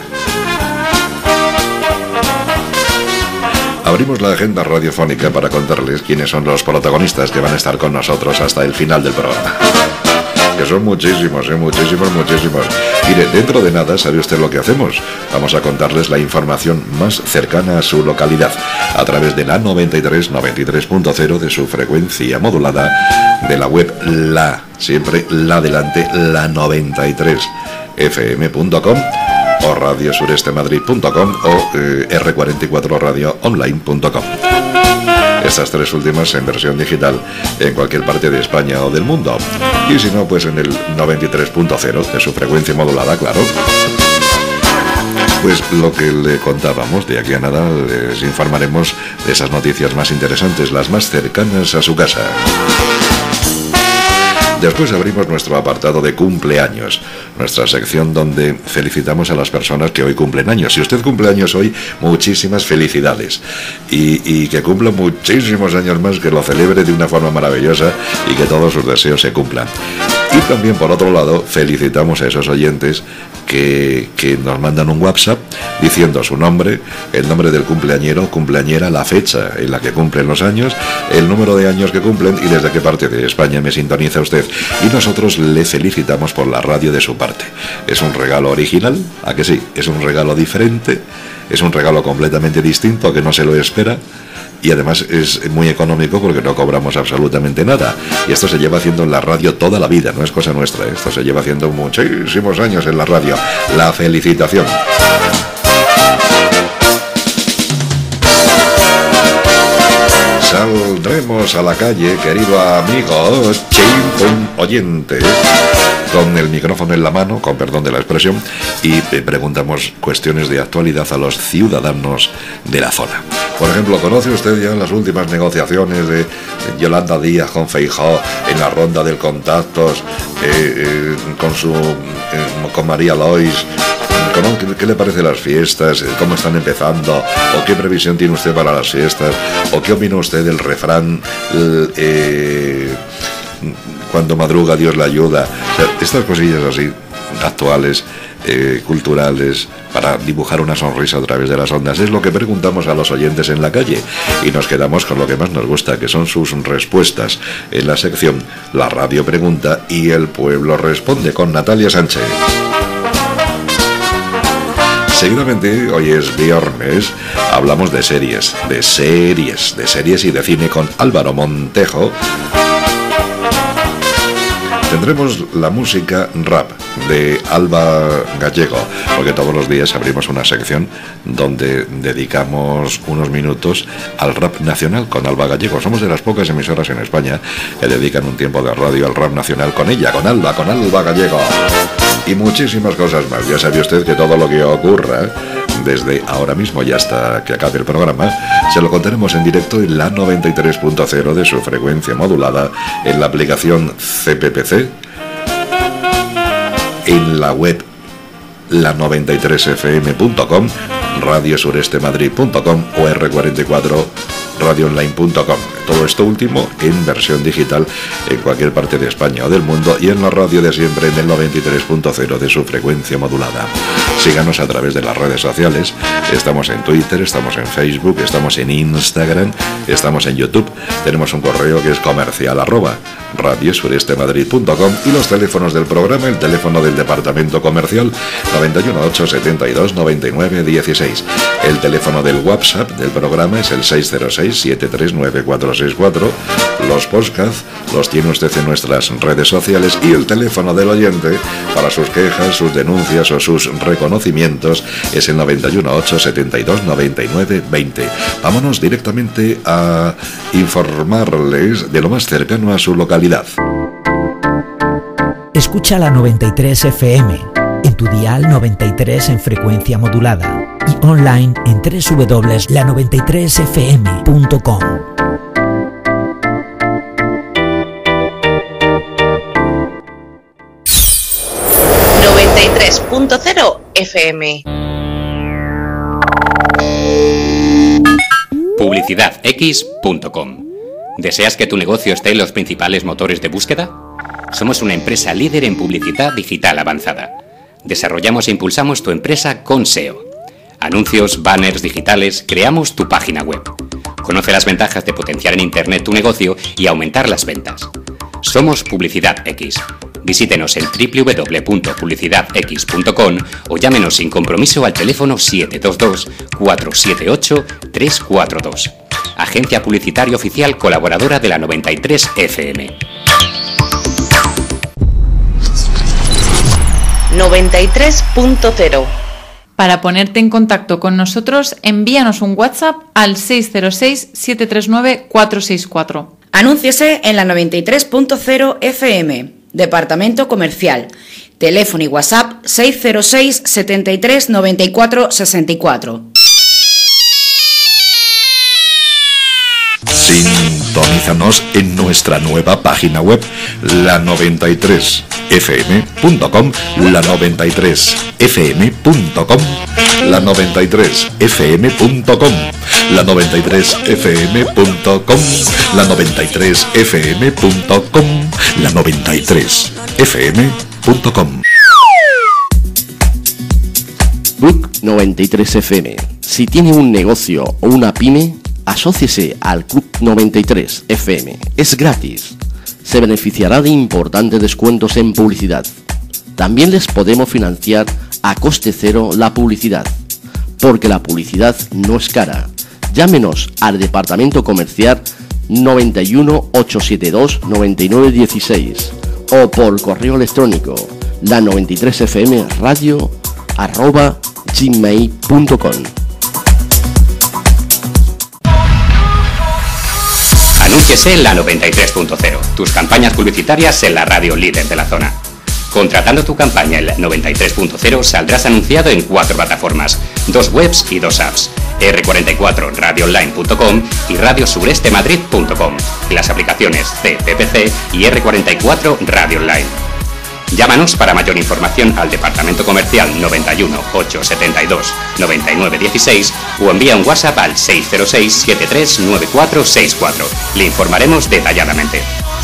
Abrimos la agenda radiofónica para contarles quiénes son los protagonistas que van a estar con nosotros hasta el final del programa. Que son muchísimos, muchísimos. Mire, dentro de nada, ¿sabe usted lo que hacemos? Vamos a contarles la información más cercana a su localidad a través de la 93.0 de su frecuencia modulada, de la web siempre delante, la 93fm.com o radiosurestemadrid.com o r44radioonline.com. Estas 3 últimas en versión digital en cualquier parte de España o del mundo. Y si no, pues en el 93.0 de su frecuencia modulada, claro. Pues lo que le contábamos, de aquí a nada les informaremos de esas noticias más interesantes, las más cercanas a su casa. Después abrimos nuestro apartado de cumpleaños, nuestra sección donde felicitamos a las personas que hoy cumplen años. Si usted cumple años hoy, muchísimas felicidades. Y que cumpla muchísimos años más, que lo celebre de una forma maravillosa y que todos sus deseos se cumplan. Y también, por otro lado, felicitamos a esos oyentes que nos mandan un WhatsApp diciendo su nombre, el nombre del cumpleañero, cumpleañera, la fecha en la que cumplen los años, el número de años que cumplen y desde qué parte de España me sintoniza usted. Y nosotros le felicitamos por la radio de su parte. Es un regalo original, ¿a que sí? Es un regalo diferente, es un regalo completamente distinto, que no se lo espera. Y además es muy económico porque no cobramos absolutamente nada. Y esto se lleva haciendo en la radio toda la vida, no es cosa nuestra. Esto se lleva haciendo muchísimos años en la radio. La felicitación. Saldremos a la calle, querido amigo chimpum oyente, con el micrófono en la mano, con perdón de la expresión, y preguntamos cuestiones de actualidad a los ciudadanos de la zona. Por ejemplo, ¿conoce usted ya las últimas negociaciones de Yolanda Díaz con Feijóo en la ronda del Contactos, con María Lois? ¿Qué le parece las fiestas? ¿Cómo están empezando? ¿O qué previsión tiene usted para las fiestas? ¿O qué opina usted del refrán? Cuando madruga Dios la ayuda. O sea, estas cosillas así, actuales, culturales, para dibujar una sonrisa a través de las ondas, es lo que preguntamos a los oyentes en la calle. Y nos quedamos con lo que más nos gusta, que son sus respuestas en la sección La Radio Pregunta y el Pueblo Responde, con Natalia Sánchez. Seguidamente, hoy es viernes, hablamos de series y de cine con Álvaro Montejo. Tendremos la música rap de Alba Gallego, porque todos los días abrimos una sección donde dedicamos unos minutos al rap nacional con Alba Gallego. Somos de las pocas emisoras en España que dedican un tiempo de radio al rap nacional con ella, con Alba Gallego. Y muchísimas cosas más. Ya sabe usted que todo lo que ocurra desde ahora mismo y hasta que acabe el programa se lo contaremos en directo en la 93.0 de su frecuencia modulada, en la aplicación CPPC, en la web la93fm.com, radiosurestemadrid.com o R44 radioonline.com. Todo esto último en versión digital en cualquier parte de España o del mundo, y en la radio de siempre en el 93.0 de su frecuencia modulada. Síganos a través de las redes sociales. Estamos en Twitter, estamos en Facebook, estamos en Instagram, estamos en YouTube. Tenemos un correo que es comercial@radiosurestemadrid.com, y los teléfonos del programa: el teléfono del departamento comercial 91 872 99 16. El teléfono del WhatsApp del programa es el 606 739 464. Los podcasts los tiene usted en nuestras redes sociales, y el teléfono del oyente para sus quejas, sus denuncias o sus reconocimientos es el 91 872 99 20. Vámonos directamente a informarles de lo más cercano a su localidad. Escucha la 93 FM, en tu dial 93 en frecuencia modulada y online en www.la93fm.com. FM. Publicidadx.com. ¿Deseas que tu negocio esté en los principales motores de búsqueda? Somos una empresa líder en publicidad digital avanzada. Desarrollamos e impulsamos tu empresa con SEO. Anuncios, banners digitales, creamos tu página web. Conoce las ventajas de potenciar en Internet tu negocio y aumentar las ventas. Somos Publicidad X. Visítenos en www.publicidadx.com o llámenos sin compromiso al teléfono 722-478-342. Agencia publicitaria oficial colaboradora de la 93 FM. 93.0. Para ponerte en contacto con nosotros, envíanos un WhatsApp al 606-739-464. Anúnciese en la 93.0 FM, Departamento Comercial. Teléfono y WhatsApp 606 73 94 64. Sintonízanos en nuestra nueva página web, la93fm.com, la93fm.com, la93fm.com, la93fm.com, la93fm.com, la93fm.com. Book 93 FM. Si tiene un negocio o una pyme, asóciese al Club 93 FM. Es gratis. Se beneficiará de importantes descuentos en publicidad. También les podemos financiar a coste cero la publicidad, porque la publicidad no es cara. Llámenos al departamento comercial 91 872 99 16 o por correo electrónico la93fmradio@gmail.com. Anúnciese en la 93.0, tus campañas publicitarias en la radio líder de la zona. Contratando tu campaña en la 93.0 saldrás anunciado en 4 plataformas, 2 webs y 2 apps: R44 radioonline.com y radiosurestemadrid.com, las aplicaciones CPPC y R44 Radio Online. Llámanos para mayor información al departamento comercial 91 872 99 16 o envía un WhatsApp al 606 73 94 64. Le informaremos detalladamente.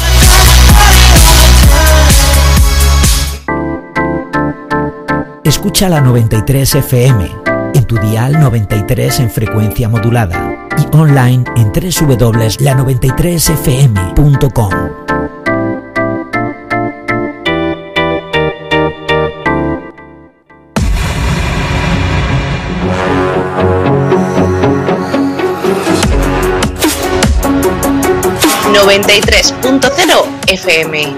Escucha la 93 FM, en tu dial 93 en frecuencia modulada y online en www.la93fm.com. FM.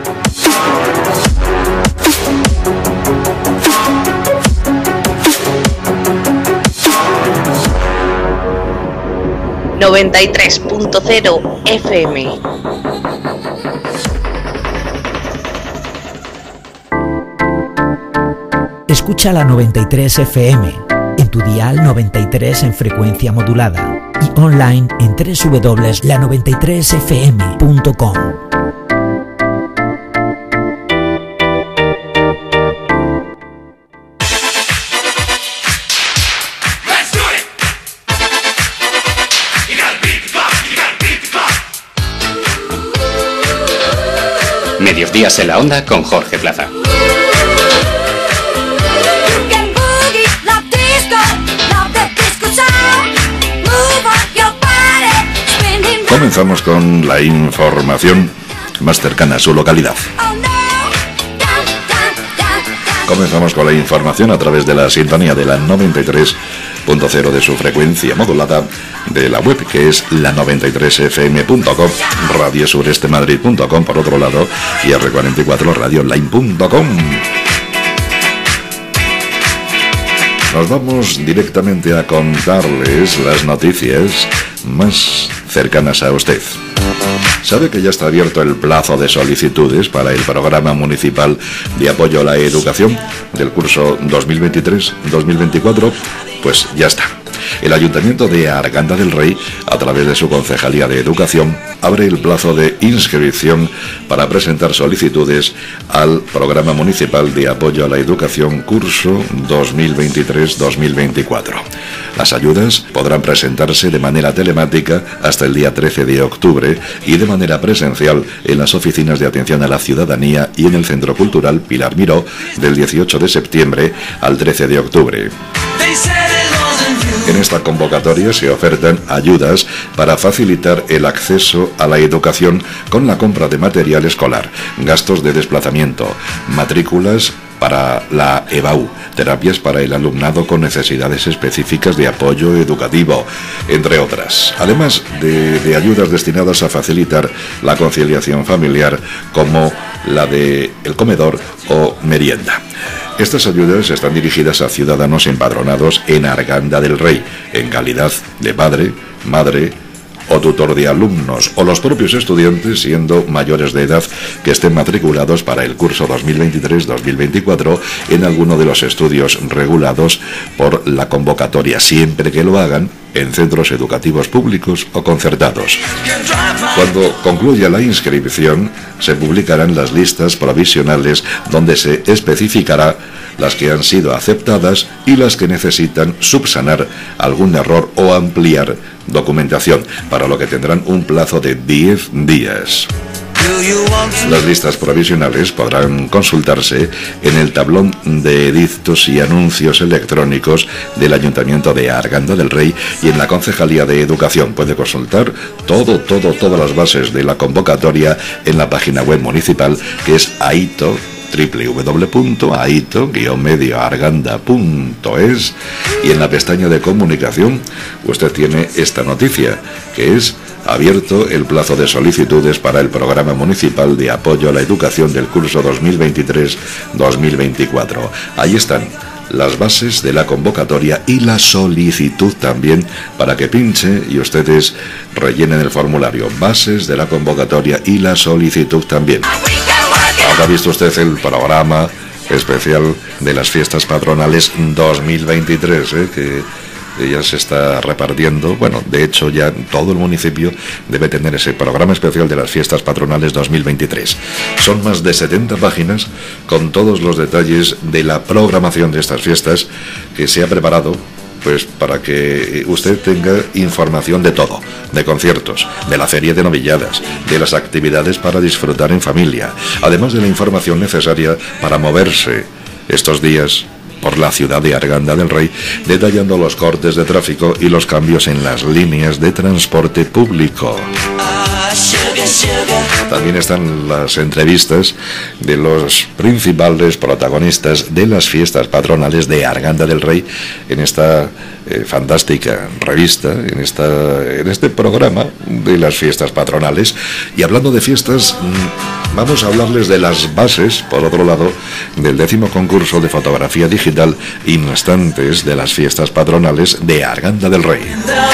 93.0 FM. Escucha la 93 FM, en tu dial 93 en frecuencia modulada y online en www.la93fm.com. Medios días en la onda con Jorge Plaza. Comenzamos con la información más cercana a su localidad. Comenzamos con la información a través de la sintonía de la 93.0 de su frecuencia modulada, de la web que es la 93fm.com, radiosurestemadrid.com por otro lado, y R44 radioonline.com. Nos vamos directamente a contarles las noticias más cercanas a usted. ¿Sabe que ya está abierto el plazo de solicitudes para el Programa Municipal de Apoyo a la Educación del curso 2023-2024? Pues ya está. El Ayuntamiento de Arganda del Rey, a través de su Concejalía de Educación, abre el plazo de inscripción para presentar solicitudes al Programa Municipal de Apoyo a la Educación curso 2023-2024. Las ayudas podrán presentarse de manera telemática hasta el día 13 de octubre y de manera presencial en las oficinas de atención a la ciudadanía y en el Centro Cultural Pilar Miró del 18 de septiembre al 13 de octubre. En esta convocatoria se ofertan ayudas para facilitar el acceso a la educación con la compra de material escolar, gastos de desplazamiento, matrículas para la EBAU, terapias para el alumnado con necesidades específicas de apoyo educativo, entre otras. Además de ayudas destinadas a facilitar la conciliación familiar, como la de el comedor o merienda. Estas ayudas están dirigidas a ciudadanos empadronados en Arganda del Rey, en calidad de padre, madre o tutor de alumnos, o los propios estudiantes siendo mayores de edad que estén matriculados para el curso 2023-2024 en alguno de los estudios regulados por la convocatoria, siempre que lo hagan en centros educativos públicos o concertados. Cuando concluya la inscripción, se publicarán las listas provisionales donde se especificará las que han sido aceptadas y las que necesitan subsanar algún error o ampliar documentación, para lo que tendrán un plazo de 10 días. Las listas provisionales podrán consultarse en el tablón de edictos y anuncios electrónicos del Ayuntamiento de Arganda del Rey y en la Concejalía de Educación. Puede consultar todas las bases de la convocatoria en la página web municipal, que es AITO, www.aito-medioarganda.es, y en la pestaña de comunicación usted tiene esta noticia, que es: abierto el plazo de solicitudes para el Programa Municipal de Apoyo a la Educación del curso 2023-2024. Ahí están las bases de la convocatoria y la solicitud también, para que pinche y ustedes rellenen el formulario. Bases de la convocatoria y la solicitud también. Ahora ha visto usted el programa especial de las fiestas patronales 2023, que ya se está repartiendo. Bueno, de hecho ya todo el municipio debe tener ese programa especial de las fiestas patronales 2023. Son más de 70 páginas con todos los detalles de la programación de estas fiestas, que se ha preparado pues para que usted tenga información de todo, de conciertos, de la feria de novilladas, de las actividades para disfrutar en familia, además de la información necesaria para moverse estos días por la ciudad de Arganda del Rey, detallando los cortes de tráfico y los cambios en las líneas de transporte público. También están las entrevistas de los principales protagonistas de las fiestas patronales de Arganda del Rey en esta fantástica revista, en este programa de las fiestas patronales. Y hablando de fiestas, vamos a hablarles de las bases, por otro lado, del 10º concurso de fotografía digital Instantes de las fiestas patronales de Arganda del Rey.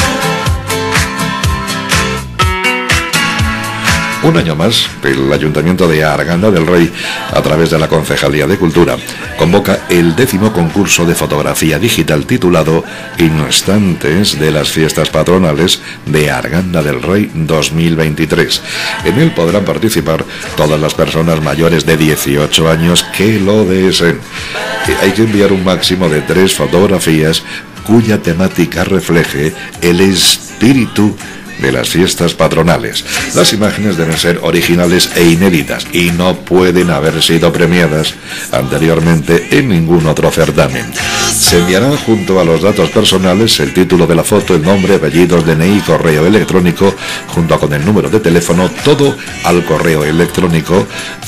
Un año más, el Ayuntamiento de Arganda del Rey, a través de la Concejalía de Cultura, convoca el 10º concurso de fotografía digital titulado Instantes de las fiestas patronales de Arganda del Rey 2023. En él podrán participar todas las personas mayores de 18 años que lo deseen. Hay que enviar un máximo de 3 fotografías cuya temática refleje el espíritu de las fiestas patronales. Las imágenes deben ser originales e inéditas y no pueden haber sido premiadas anteriormente en ningún otro certamen. Se enviará junto a los datos personales el título de la foto, el nombre, apellidos, DNI, correo electrónico, junto con el número de teléfono, todo al correo electrónico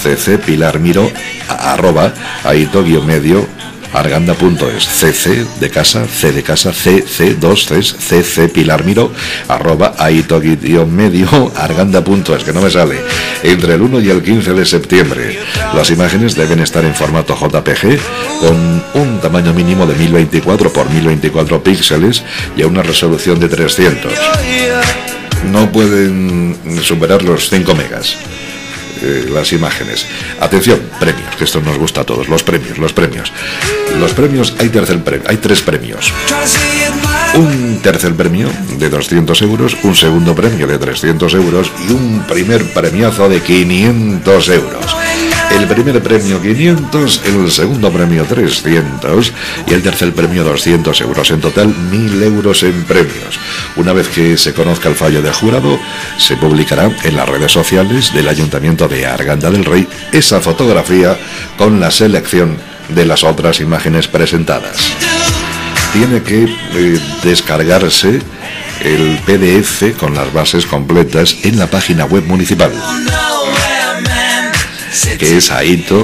ccpilarmiro@aito-medio arganda.es. cc de casa, c de casa, cc23 ccpilarmiro@aito-medio-arganda.es, que no me sale, entre el 1 y el 15 de septiembre. Las imágenes deben estar en formato JPG con un tamaño mínimo de 1024 por 1024 píxeles y a una resolución de 300. No pueden superar los 5 megas. Las imágenes. Atención, premios, que esto nos gusta a todos. Los premios, hay 3 premios. Un tercer premio de 200 euros, un segundo premio de 300 euros y un primer premiazo de 500 euros. El primer premio 500, el segundo premio 300 y el tercer premio 200 euros. En total 1000 euros en premios. Una vez que se conozca el fallo del jurado, se publicará en las redes sociales del Ayuntamiento de Arganda del Rey esa fotografía con la selección de las otras imágenes presentadas. Tiene que descargarse el PDF con las bases completas en la página web municipal, que es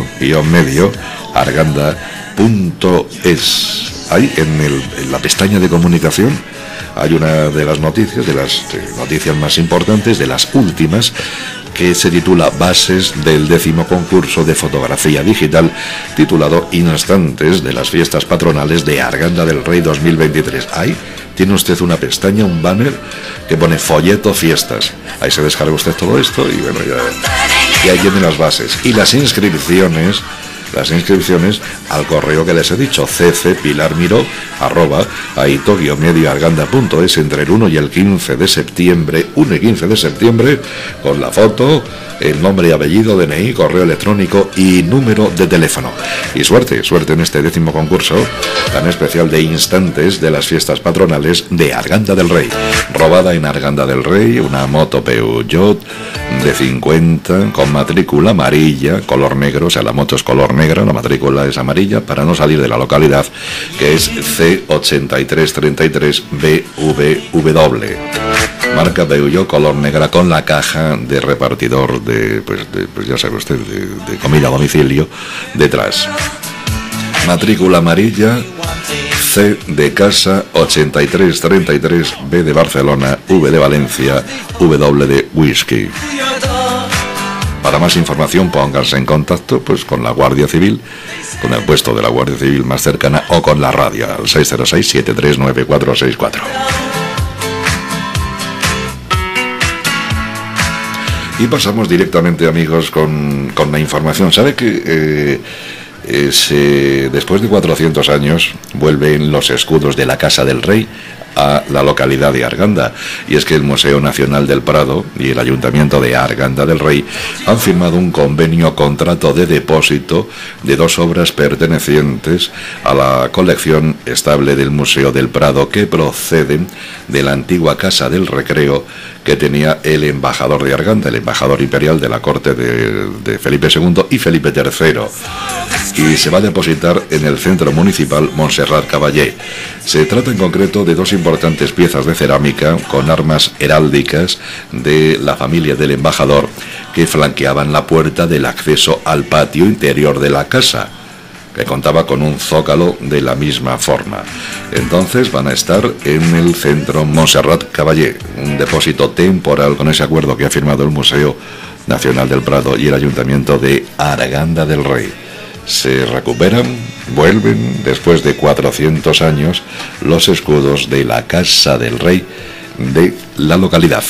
aito-medio-arganda.es. Ahí en la pestaña de comunicación hay una de las noticias más importantes, de las últimas, que se titula Bases del 10º concurso de fotografía digital, titulado Instantes de las fiestas patronales de Arganda del Rey 2023. Ahí tiene usted una pestaña, un banner que pone folleto fiestas. Ahí se descarga usted todo esto y bueno, y ahí tienen las bases y las inscripciones al correo que les he dicho, ccpilarmiro@aito-medio-arganda.es, entre el 1 y el 15 de septiembre, 1 y 15 de septiembre, con la foto, el nombre y apellido, DNI, correo electrónico y número de teléfono. Y suerte en este 10º concurso tan especial de instantes de las fiestas patronales de Arganda del Rey. Robada en Arganda del Rey, una moto Peugeot de 50 con matrícula amarilla, color negro, o sea, la moto es color negra, la matrícula es amarilla, para no salir de la localidad, que es C8333BVW. Marca Peugeot, color negra, con la caja de repartidor pues ya sabe usted, de comida a domicilio detrás. Matrícula amarilla, C de casa, 8333, B de Barcelona, V de Valencia, W de Whisky. Para más información pónganse en contacto pues con la Guardia Civil, con el puesto de la Guardia Civil más cercana, o con la radio al 606-739464. Y pasamos directamente, amigos, con la información. ¿Sabe que después de 400 años vuelven los escudos de la Casa del Rey a la localidad de Arganda? Y es que el Museo Nacional del Prado y el Ayuntamiento de Arganda del Rey han firmado un contrato de depósito de 2 obras pertenecientes a la colección estable del Museo del Prado, que proceden de la antigua Casa del Recreo que tenía el embajador de Arganda, el embajador imperial de la corte de Felipe II y Felipe III, y se va a depositar en el Centro Municipal Montserrat Caballé. Se trata en concreto de 2 importantes piezas de cerámica con armas heráldicas de la familia del embajador que flanqueaban la puerta del acceso al patio interior de la casa, que contaba con un zócalo de la misma forma. Entonces van a estar en el Centro Montserrat Caballé, un depósito temporal con ese acuerdo que ha firmado el Museo Nacional del Prado y el Ayuntamiento de Arganda del Rey. Se recuperan, vuelven después de 400 años los escudos de la Casa del Rey de la localidad.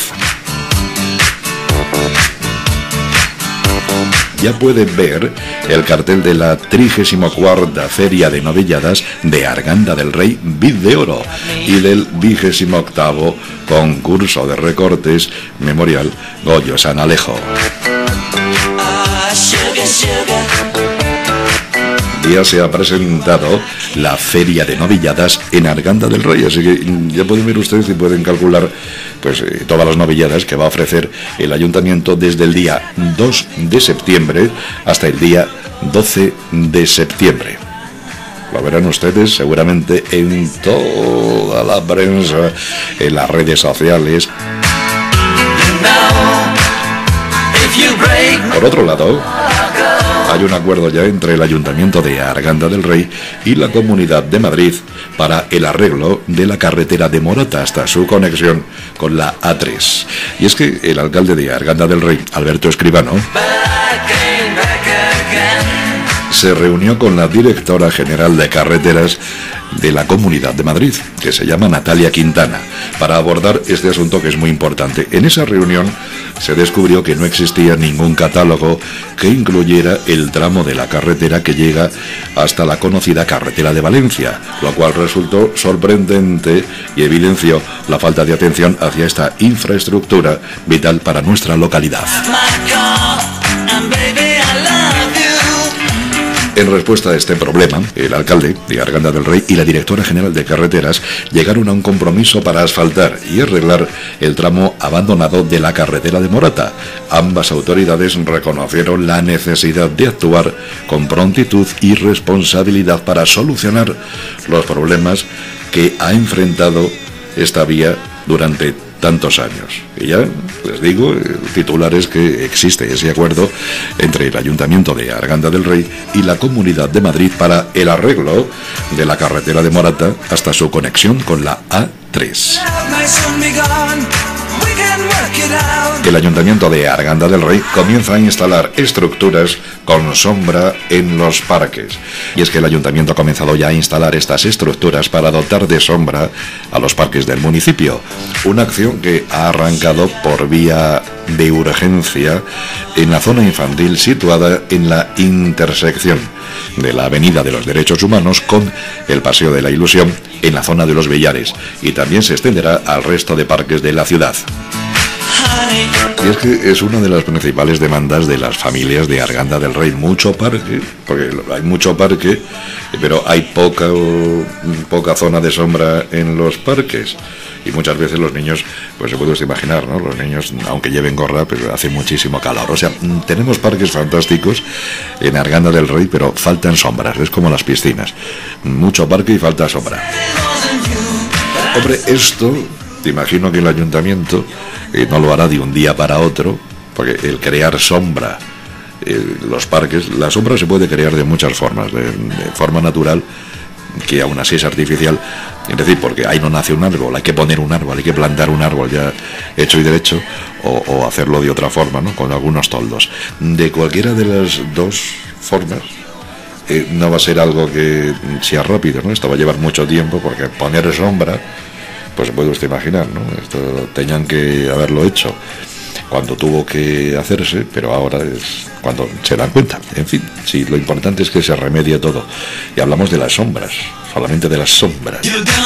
Ya pueden ver el cartel de la 34ª Feria de Novilladas de Arganda del Rey Vid de Oro y del 28º concurso de recortes memorial Goyo San Alejo. ya se ha presentado la Feria de Novilladas en Arganda del Rey, así que ya pueden ver ustedes y pueden calcular pues todas las novilladas que va a ofrecer el ayuntamiento desde el día 2 de septiembre hasta el día 12 de septiembre. Lo verán ustedes seguramente en toda la prensa, en las redes sociales. Por otro lado, hay un acuerdo ya entre el Ayuntamiento de Arganda del Rey y la Comunidad de Madrid para el arreglo de la carretera de Morata hasta su conexión con la A3. Y es que el alcalde de Arganda del Rey, Alberto Escribano, se reunió con la directora general de carreteras de la Comunidad de Madrid, que se llama Natalia Quintana, para abordar este asunto que es muy importante. En esa reunión se descubrió que no existía ningún catálogo que incluyera el tramo de la carretera que llega hasta la conocida carretera de Valencia, lo cual resultó sorprendente y evidenció la falta de atención hacia esta infraestructura vital para nuestra localidad. En respuesta a este problema, el alcalde de Arganda del Rey y la directora general de carreteras llegaron a un compromiso para asfaltar y arreglar el tramo abandonado de la carretera de Morata. Ambas autoridades reconocieron la necesidad de actuar con prontitud y responsabilidad para solucionar los problemas que ha enfrentado esta vía durante tantos años. Y ya les digo, el titular es que existe ese acuerdo entre el Ayuntamiento de Arganda del Rey y la Comunidad de Madrid para el arreglo de la carretera de Morata hasta su conexión con la A3. El Ayuntamiento de Arganda del Rey comienza a instalar estructuras con sombra en los parques. Y es que el Ayuntamiento ha comenzado ya a instalar estas estructuras para dotar de sombra a los parques del municipio. Una acción que ha arrancado por vía de urgencia en la zona infantil situada en la intersección de la Avenida de los Derechos Humanos con el Paseo de la Ilusión en la zona de los Villares, y también se extenderá al resto de parques de la ciudad. Y es que es una de las principales demandas de las familias de Arganda del Rey. Mucho parque, porque hay mucho parque, pero hay poca zona de sombra en los parques. Y muchas veces los niños, pues se puede usted imaginar, ¿no? Los niños, aunque lleven gorra, pero hace muchísimo calor. O sea, tenemos parques fantásticos en Arganda del Rey, pero faltan sombras. Es como las piscinas. Mucho parque y falta sombra. Hombre, esto, te imagino que el ayuntamiento no lo hará de un día para otro, porque el crear sombra, los parques, la sombra se puede crear de muchas formas, de forma natural, que aún así es artificial, es decir, porque ahí no nace un árbol, hay que poner un árbol, hay que plantar un árbol ya hecho y derecho, o hacerlo de otra forma, ¿no? Con algunos toldos. De cualquiera de las dos formas, no va a ser algo que sea rápido, ¿no? Esto va a llevar mucho tiempo, porque poner sombra, pues se puede usted imaginar, ¿no? Esto tenían que haberlo hecho cuando tuvo que hacerse, pero ahora es cuando se dan cuenta. En fin, sí, lo importante es que se remedie todo. Y hablamos de las sombras, solamente de las sombras.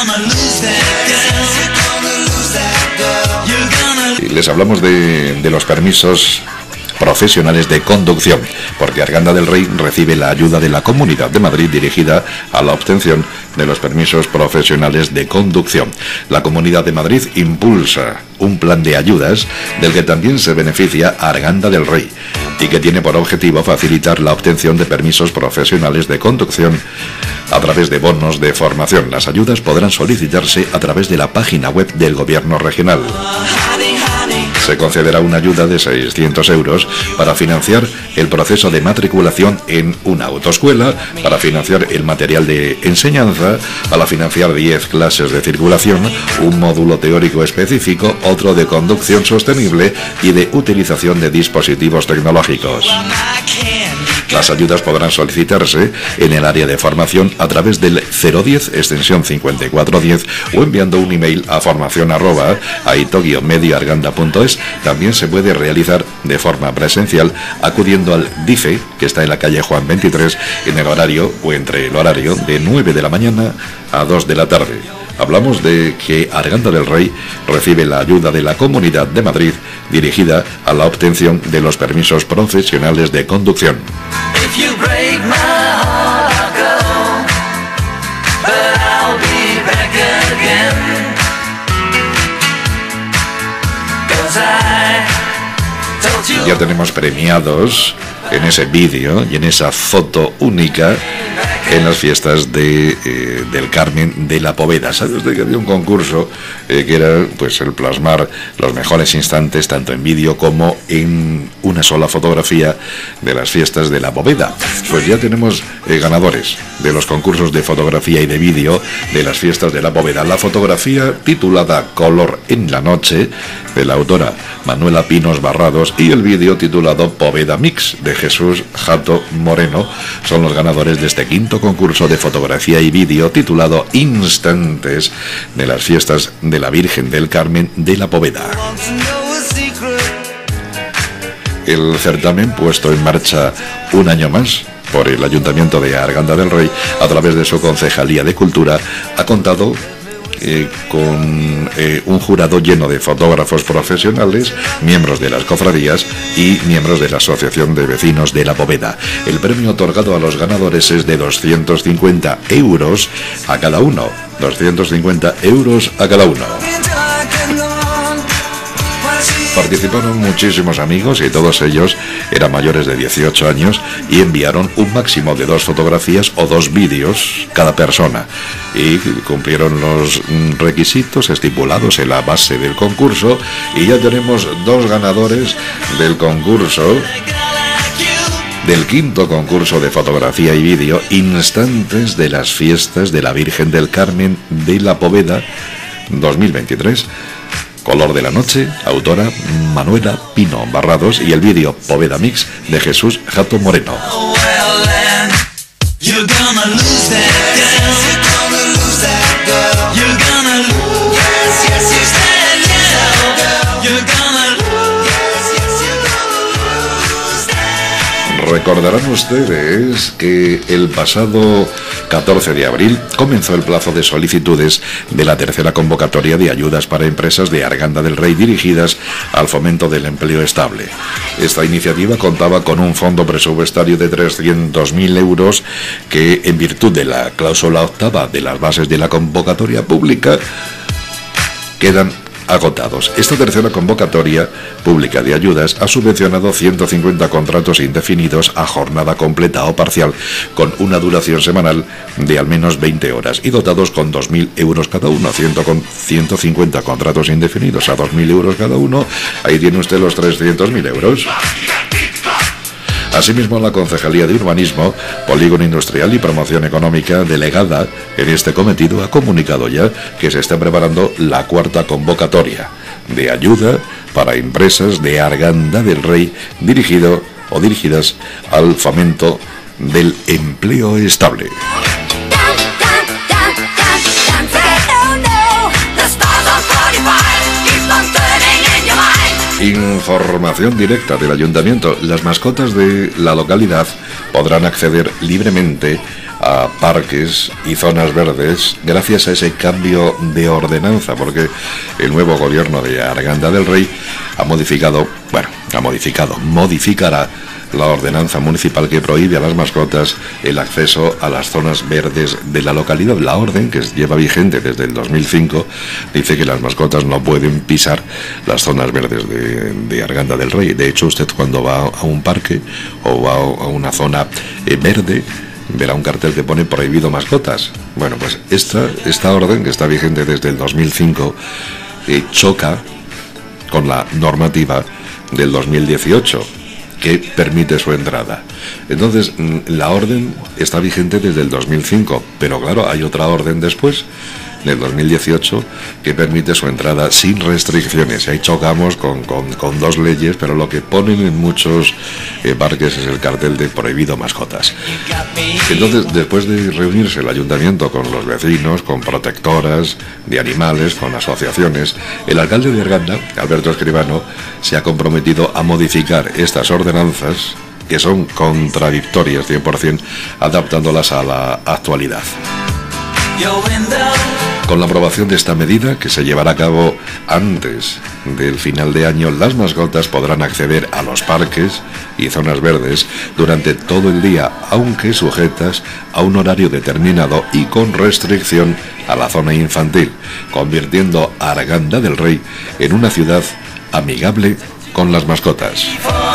Y les hablamos de los permisos profesionales de conducción, porque Arganda del Rey recibe la ayuda de la Comunidad de Madrid dirigida a la obtención de los permisos profesionales de conducción. La Comunidad de Madrid impulsa un plan de ayudas del que también se beneficia Arganda del Rey y que tiene por objetivo facilitar la obtención de permisos profesionales de conducción a través de bonos de formación. Las ayudas podrán solicitarse a través de la página web del Gobierno regional. Se concederá una ayuda de 600 euros para financiar el proceso de matriculación en una autoescuela, para financiar el material de enseñanza, para financiar 10 clases de circulación, un módulo teórico específico, otro de conducción sostenible y de utilización de dispositivos tecnológicos. Las ayudas podrán solicitarse en el área de formación a través del 010 extensión 5410 o enviando un email a formación@aito-medioarganda.es. También se puede realizar de forma presencial acudiendo al DIFE, que está en la calle Juan 23, en el horario o entre el horario de 9 de la mañana a 2 de la tarde. Hablamos de que Arganda del Rey recibe la ayuda de la Comunidad de Madrid dirigida a la obtención de los permisos profesionales de conducción. Ya tenemos premiados en ese vídeo y en esa foto única en las fiestas del Carmen de la Poveda. ¿Sabe usted que había un concurso que era pues el plasmar los mejores instantes tanto en vídeo como en una sola fotografía de las fiestas de la Poveda? Pues ya tenemos ganadores de los concursos de fotografía y de vídeo de las fiestas de la Poveda. La fotografía titulada Color en la Noche, de la autora Manuela Pinos Barrados, y el vídeo titulado Poveda Mix, de Jesús Jato Moreno, son los ganadores de este quinto concurso de fotografía y vídeo titulado Instantes de las fiestas de la Virgen del Carmen de la Poveda. El certamen, puesto en marcha un año más por el Ayuntamiento de Arganda del Rey a través de su Concejalía de Cultura, ha contado con un jurado lleno de fotógrafos profesionales, miembros de las cofradías y miembros de la Asociación de Vecinos de la Poveda. El premio otorgado a los ganadores es de 250 euros a cada uno. 250 euros a cada uno. Participaron muchísimos amigos y todos ellos eran mayores de 18 años y enviaron un máximo de 2 fotografías o 2 vídeos cada persona y cumplieron los requisitos estipulados en la base del concurso, y ya tenemos 2 ganadores del concurso, del quinto concurso de fotografía y vídeo Instantes de las fiestas de la Virgen del Carmen de la Poveda 2023. Color de la Noche, autora Manuela Pino Barrados, y el vídeo Poveda Mix de Jesús Jato Moreno. Recordarán ustedes que el pasado 14 de abril comenzó el plazo de solicitudes de la tercera convocatoria de ayudas para empresas de Arganda del Rey dirigidas al fomento del empleo estable. Esta iniciativa contaba con un fondo presupuestario de 300.000 euros que, en virtud de la cláusula octava de las bases de la convocatoria pública, quedan agotados. Esta tercera convocatoria pública de ayudas ha subvencionado 150 contratos indefinidos a jornada completa o parcial con una duración semanal de al menos 20 horas y dotados con 2.000 euros cada uno. 150 contratos indefinidos a 2.000 euros cada uno, ahí tiene usted los 300.000 euros. Asimismo, la Concejalía de Urbanismo, Polígono Industrial y Promoción Económica, delegada en este cometido, ha comunicado ya que se está preparando la cuarta convocatoria de ayuda para empresas de Arganda del Rey dirigido o dirigidas al fomento del empleo estable. Información directa del Ayuntamiento. Las mascotas de la localidad podrán acceder libremente a parques y zonas verdes gracias a ese cambio de ordenanza, porque el nuevo gobierno de Arganda del Rey modificará la ordenanza municipal que prohíbe a las mascotas el acceso a las zonas verdes de la localidad. La orden, que lleva vigente desde el 2005, dice que las mascotas no pueden pisar las zonas verdes de Arganda del Rey. De hecho, usted cuando va a un parque o va a una zona verde, verá un cartel que pone prohibido mascotas. Bueno, pues esta orden, que está vigente desde el 2005, choca con la normativa del 2018 que permite su entrada. Entonces, la orden está vigente desde el 2005, pero claro, hay otra orden después, del 2018, que permite su entrada sin restricciones. Ahí chocamos con 2 leyes, pero lo que ponen en muchos parques es el cartel de prohibido mascotas. Entonces, después de reunirse el ayuntamiento con los vecinos, con protectoras de animales, con asociaciones, el alcalde de Arganda, Alberto Escribano, se ha comprometido a modificar estas ordenanzas, que son contradictorias 100%, adaptándolas a la actualidad. Con la aprobación de esta medida, que se llevará a cabo antes del final de año, las mascotas podrán acceder a los parques y zonas verdes durante todo el día, aunque sujetas a un horario determinado y con restricción a la zona infantil, convirtiendo a Arganda del Rey en una ciudad amigable con las mascotas.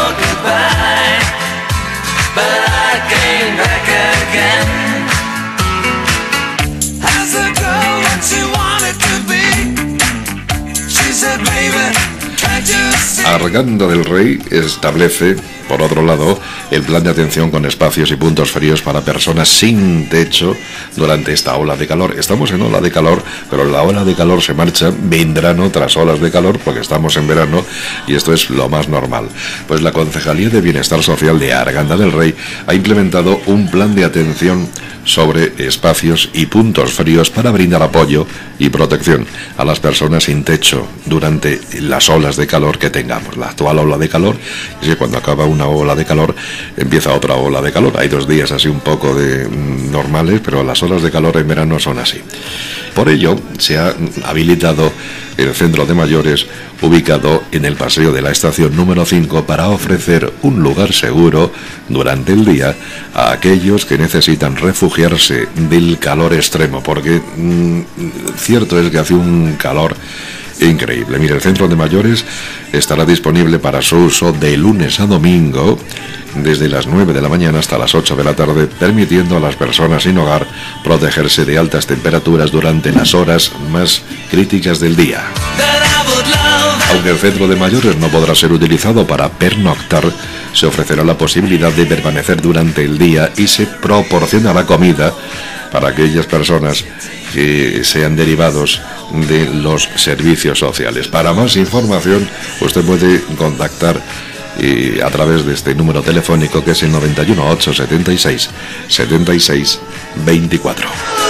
Arganda del Rey establece, por otro lado, el plan de atención con espacios y puntos fríos para personas sin techo durante esta ola de calor. Estamos en ola de calor, pero la ola de calor se marcha, vendrán otras olas de calor porque estamos en verano y esto es lo más normal. Pues la Concejalía de Bienestar Social de Arganda del Rey ha implementado un plan de atención sobre espacios y puntos fríos para brindar apoyo y protección a las personas sin techo durante las olas de calor que tengamos. La actual ola de calor es que cuando acaba una ola de calor empieza otra ola de calor. Hay 2 días así un poco de normales, pero las olas de calor en verano son así. Por ello se ha habilitado el centro de mayores ubicado en el Paseo de la Estación número 5 para ofrecer un lugar seguro durante el día a aquellos que necesitan refugiarse del calor extremo, porque cierto es que hace un calor increíble. Mire, el centro de mayores estará disponible para su uso de lunes a domingo desde las 9 de la mañana hasta las 8 de la tarde, permitiendo a las personas sin hogar protegerse de altas temperaturas durante las horas más críticas del día. Aunque el centro de mayores no podrá ser utilizado para pernoctar, se ofrecerá la posibilidad de permanecer durante el día y se proporcionará comida para aquellas personas que sean derivados de los servicios sociales. Para más información, usted puede contactar a través de este número telefónico que es el 91 876 76 24.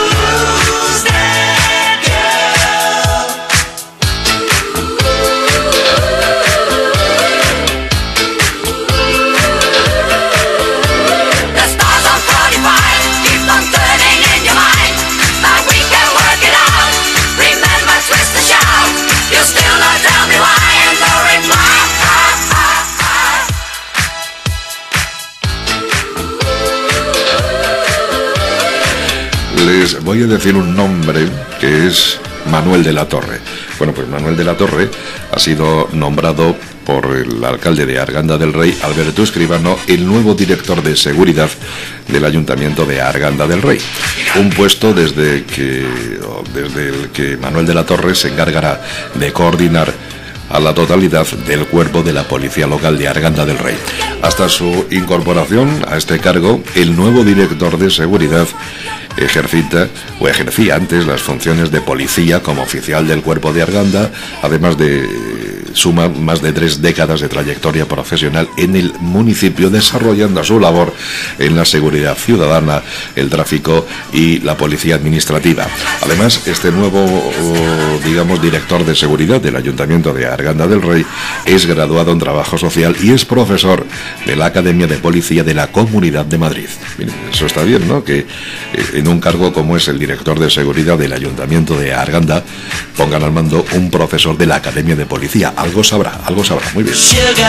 Les voy a decir un nombre que es Manuel de la Torre. Bueno, pues Manuel de la Torre ha sido nombrado por el alcalde de Arganda del Rey, Alberto Escribano, el nuevo director de seguridad del Ayuntamiento de Arganda del Rey. Un puesto desde el que Manuel de la Torre se encargará de coordinar a la totalidad del cuerpo de la Policía Local de Arganda del Rey. Hasta su incorporación a este cargo, el nuevo director de seguridad ejercía antes las funciones de policía como oficial del cuerpo de Arganda, además de suma más de 3 décadas de trayectoria profesional en el municipio, desarrollando su labor en la seguridad ciudadana, el tráfico y la policía administrativa. Además, este nuevo, director de seguridad del Ayuntamiento de Arganda del Rey es graduado en trabajo social y es profesor de la Academia de Policía de la Comunidad de Madrid. Miren, eso está bien, ¿no? Que en un cargo como es el director de seguridad del Ayuntamiento de Arganda pongan al mando un profesor de la Academia de Policía. Algo sabrá, muy bien.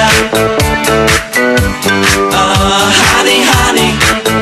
Honey, honey,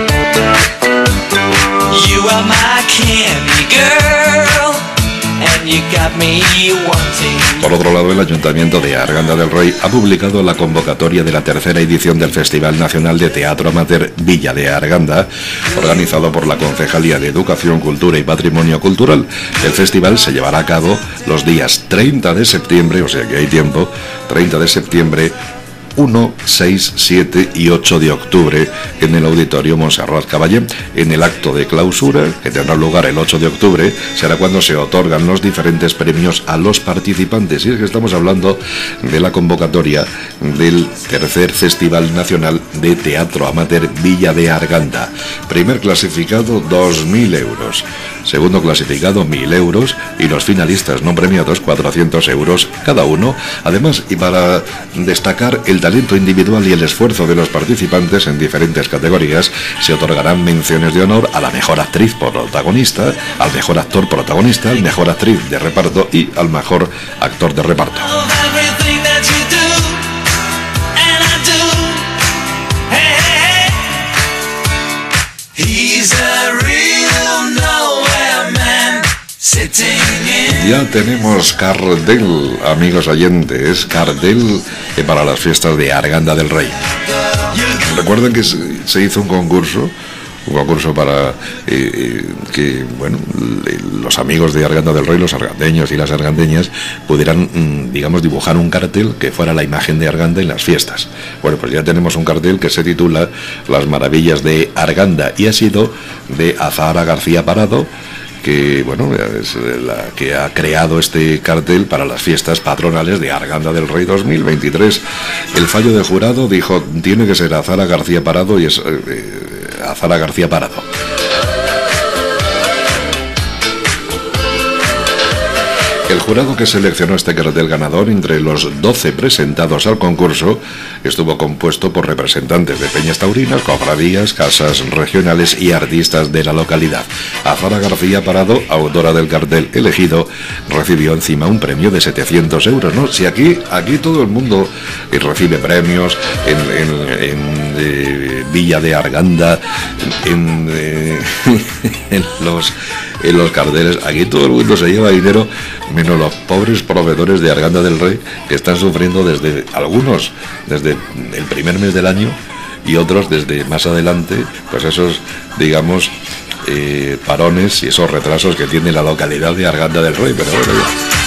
you are my candy girl, and you got me wanting. Por otro lado, el Ayuntamiento de Arganda del Rey ha publicado la convocatoria de la 3ª edición del Festival Nacional de Teatro Amateur Villa de Arganda, organizado por la Concejalía de Educación, Cultura y Patrimonio Cultural. El festival se llevará a cabo los días 30 de septiembre, o sea que hay tiempo, 30 de septiembre, 1, 6, 7 y 8 de octubre en el Auditorio Montserrat Caballé. En el acto de clausura, que tendrá lugar el 8 de octubre, será cuando se otorgan los diferentes premios a los participantes. Y es que estamos hablando de la convocatoria del 3er Festival Nacional de Teatro Amateur Villa de Arganda. Primer clasificado, 2.000 euros. Segundo clasificado, 1.000 euros. Y los finalistas no premiados, 400 euros cada uno. Además, y para destacar el talento individual y el esfuerzo de los participantes en diferentes categorías, se otorgarán menciones de honor a la mejor actriz protagonista, al mejor actor protagonista, al mejor actriz de reparto y al mejor actor de reparto. Ya tenemos cartel, amigos oyentes, cartel para las fiestas de Arganda del Rey. Recuerden que se hizo un concurso para que, bueno, los amigos de Arganda del Rey, los argandeños y las argandeñas, pudieran, digamos, dibujar un cartel que fuera la imagen de Arganda en las fiestas. Bueno, pues ya tenemos un cartel que se titula Las maravillas de Arganda y ha sido de Azahara García Parado, que, bueno, es la que ha creado este cartel para las fiestas patronales de Arganda del Rey 2023. El fallo de jurado dijo, tiene que ser Azahara García Parado, y es Azahara García Parado. El jurado que seleccionó este cartel ganador entre los 12 presentados al concurso estuvo compuesto por representantes de peñas taurinas, cofradías, casas regionales y artistas de la localidad. Azahara García Parado, autora del cartel elegido, recibió encima un premio de 700 euros, ¿no? Si aquí todo el mundo recibe premios en Villa de Arganda, en los carteles, aquí todo el mundo se lleva dinero, menos los pobres proveedores de Arganda del Rey, que están sufriendo desde el primer mes del año, y otros desde más adelante, pues esos, digamos, parones y esos retrasos que tiene la localidad de Arganda del Rey. Pero bueno,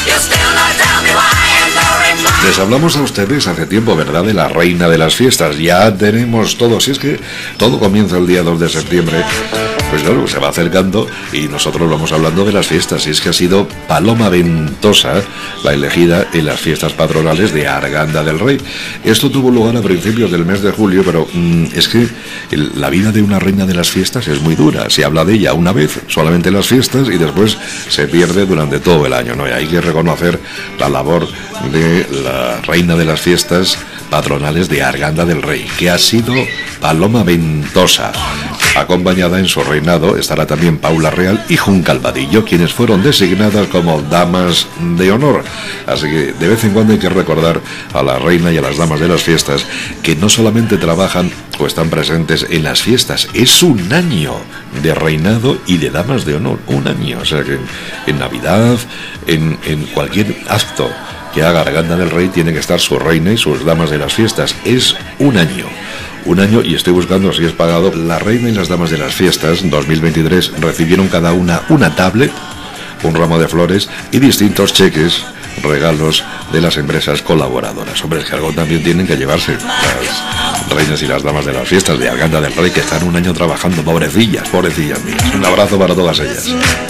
les hablamos a ustedes hace tiempo, ¿verdad?, de la reina de las fiestas. Ya tenemos todo, si es que todo comienza el día 2 de septiembre, pues claro, se va acercando y nosotros vamos hablando de las fiestas. Y es que ha sido Paloma Ventosa la elegida en las fiestas patronales de Arganda del Rey. Esto tuvo lugar a principios del mes de julio, pero es que la vida de una reina de las fiestas es muy dura. Se habla de ella una vez, solamente en las fiestas, y después se pierde durante todo el año, ¿no? Y hay que reconocer la labor de la reina de las fiestas patronales de Arganda del Rey, que ha sido Paloma Ventosa. Acompañada en su reinado estará también Paula Real y Jun Calvadillo, quienes fueron designadas como damas de honor. Así que de vez en cuando hay que recordar a la reina y a las damas de las fiestas que no solamente trabajan o están presentes en las fiestas, es un año de reinado y de damas de honor, un año. O sea que en Navidad, en cualquier acto que haga Arganda del Rey, tiene que estar su reina y sus damas de las fiestas. Es un año, y estoy buscando si es pagado. La reina y las damas de las fiestas 2023 recibieron cada una tablet, un ramo de flores y distintos cheques, regalos de las empresas colaboradoras. Hombre, es que algo también tienen que llevarse las reinas y las damas de las fiestas de Arganda del Rey, que están un año trabajando, pobrecillas mías. Un abrazo para todas ellas.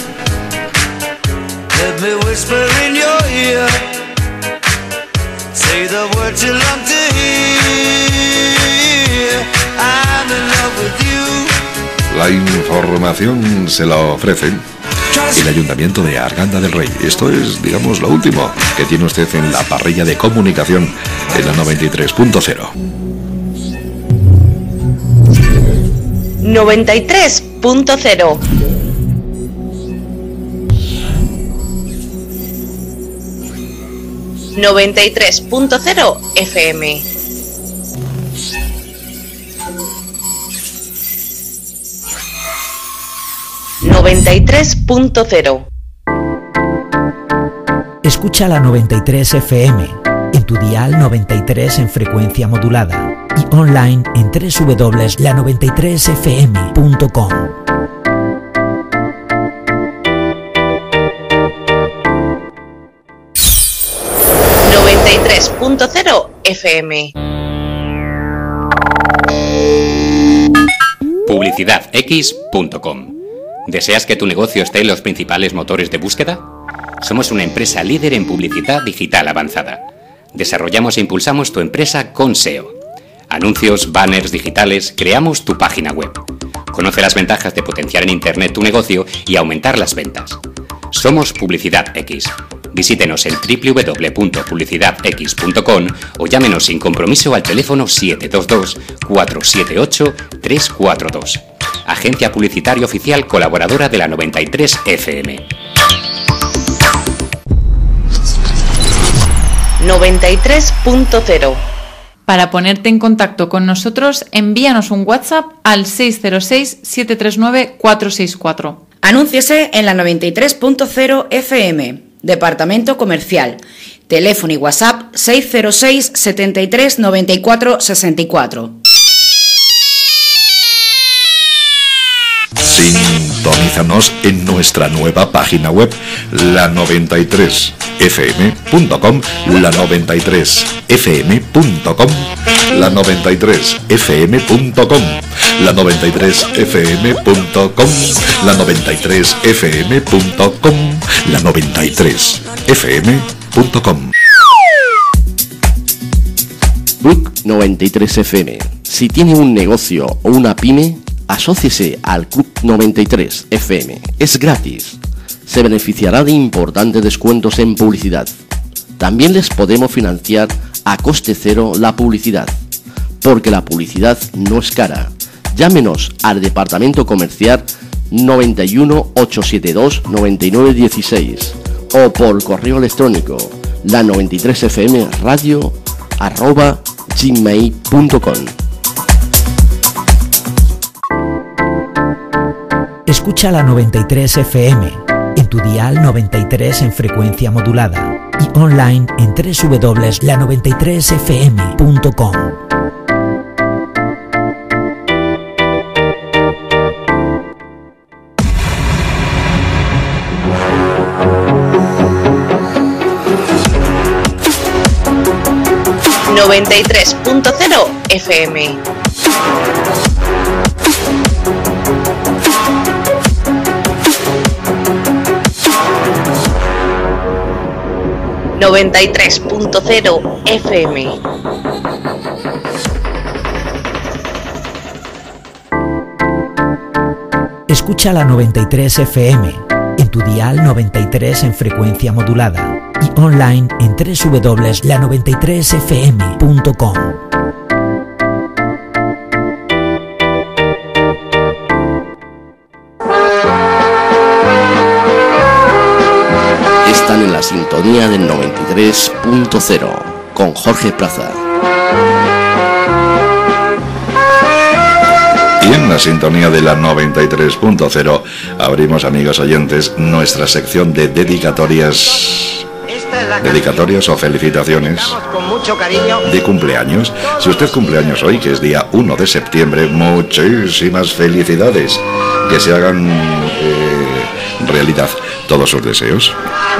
Say the words you love to hear. I'm in love with you. La información se la ofrece el Ayuntamiento de Arganda del Rey. Esto es, digamos, lo último que tiene usted en la parrilla de comunicación en la 93.0. 93.0. ...93.0 FM. ...93.0. Escucha la 93 FM... ...en tu dial 93 en frecuencia modulada... ...y online en www.la93fm.com. 93.0 FM. Publicidadx.com. ¿Deseas que tu negocio esté en los principales motores de búsqueda? Somos una empresa líder en publicidad digital avanzada. Desarrollamos e impulsamos tu empresa con SEO. Anuncios, banners digitales, creamos tu página web. Conoce las ventajas de potenciar en Internet tu negocio y aumentar las ventas. Somos Publicidad X. Visítenos en www.publicidadx.com o llámenos sin compromiso al teléfono 722-478-342. Agencia publicitaria oficial colaboradora de la 93 FM. 93.0. Para ponerte en contacto con nosotros, envíanos un WhatsApp al 606-739-464. Anúnciese en la 93.0 FM, Departamento Comercial. Teléfono y WhatsApp 606 73 94 64. Sintonízanos en nuestra nueva página web, la93fm.com, la93fm.com, la93fm.com, la93fm.com, la93fm.com, la93fm.com. Book 93 FM. Si tiene un negocio o una pyme, asóciese al Club 93 FM. Es gratis. Se beneficiará de importantes descuentos en publicidad. También les podemos financiar a coste cero la publicidad, porque la publicidad no es cara. Llámenos al departamento comercial 91 872 9916 o por correo electrónico la93fmradio@gmail.com. Escucha la 93 FM en tu dial 93 en frecuencia modulada y online en www.la93fm.com. .0 FM. .0 FM. Escucha la 93 FM en tu dial 93 en frecuencia modulada y online en www.la93fm.com. Están en la sintonía del 93.0 con Jorge Plaza. Y en la sintonía de la 93.0 abrimos, amigos oyentes, nuestra sección de dedicatorias o felicitaciones de cumpleaños. Si usted cumpleaños hoy, que es día 1 de septiembre, muchísimas felicidades. Que se hagan realidad todos sus deseos.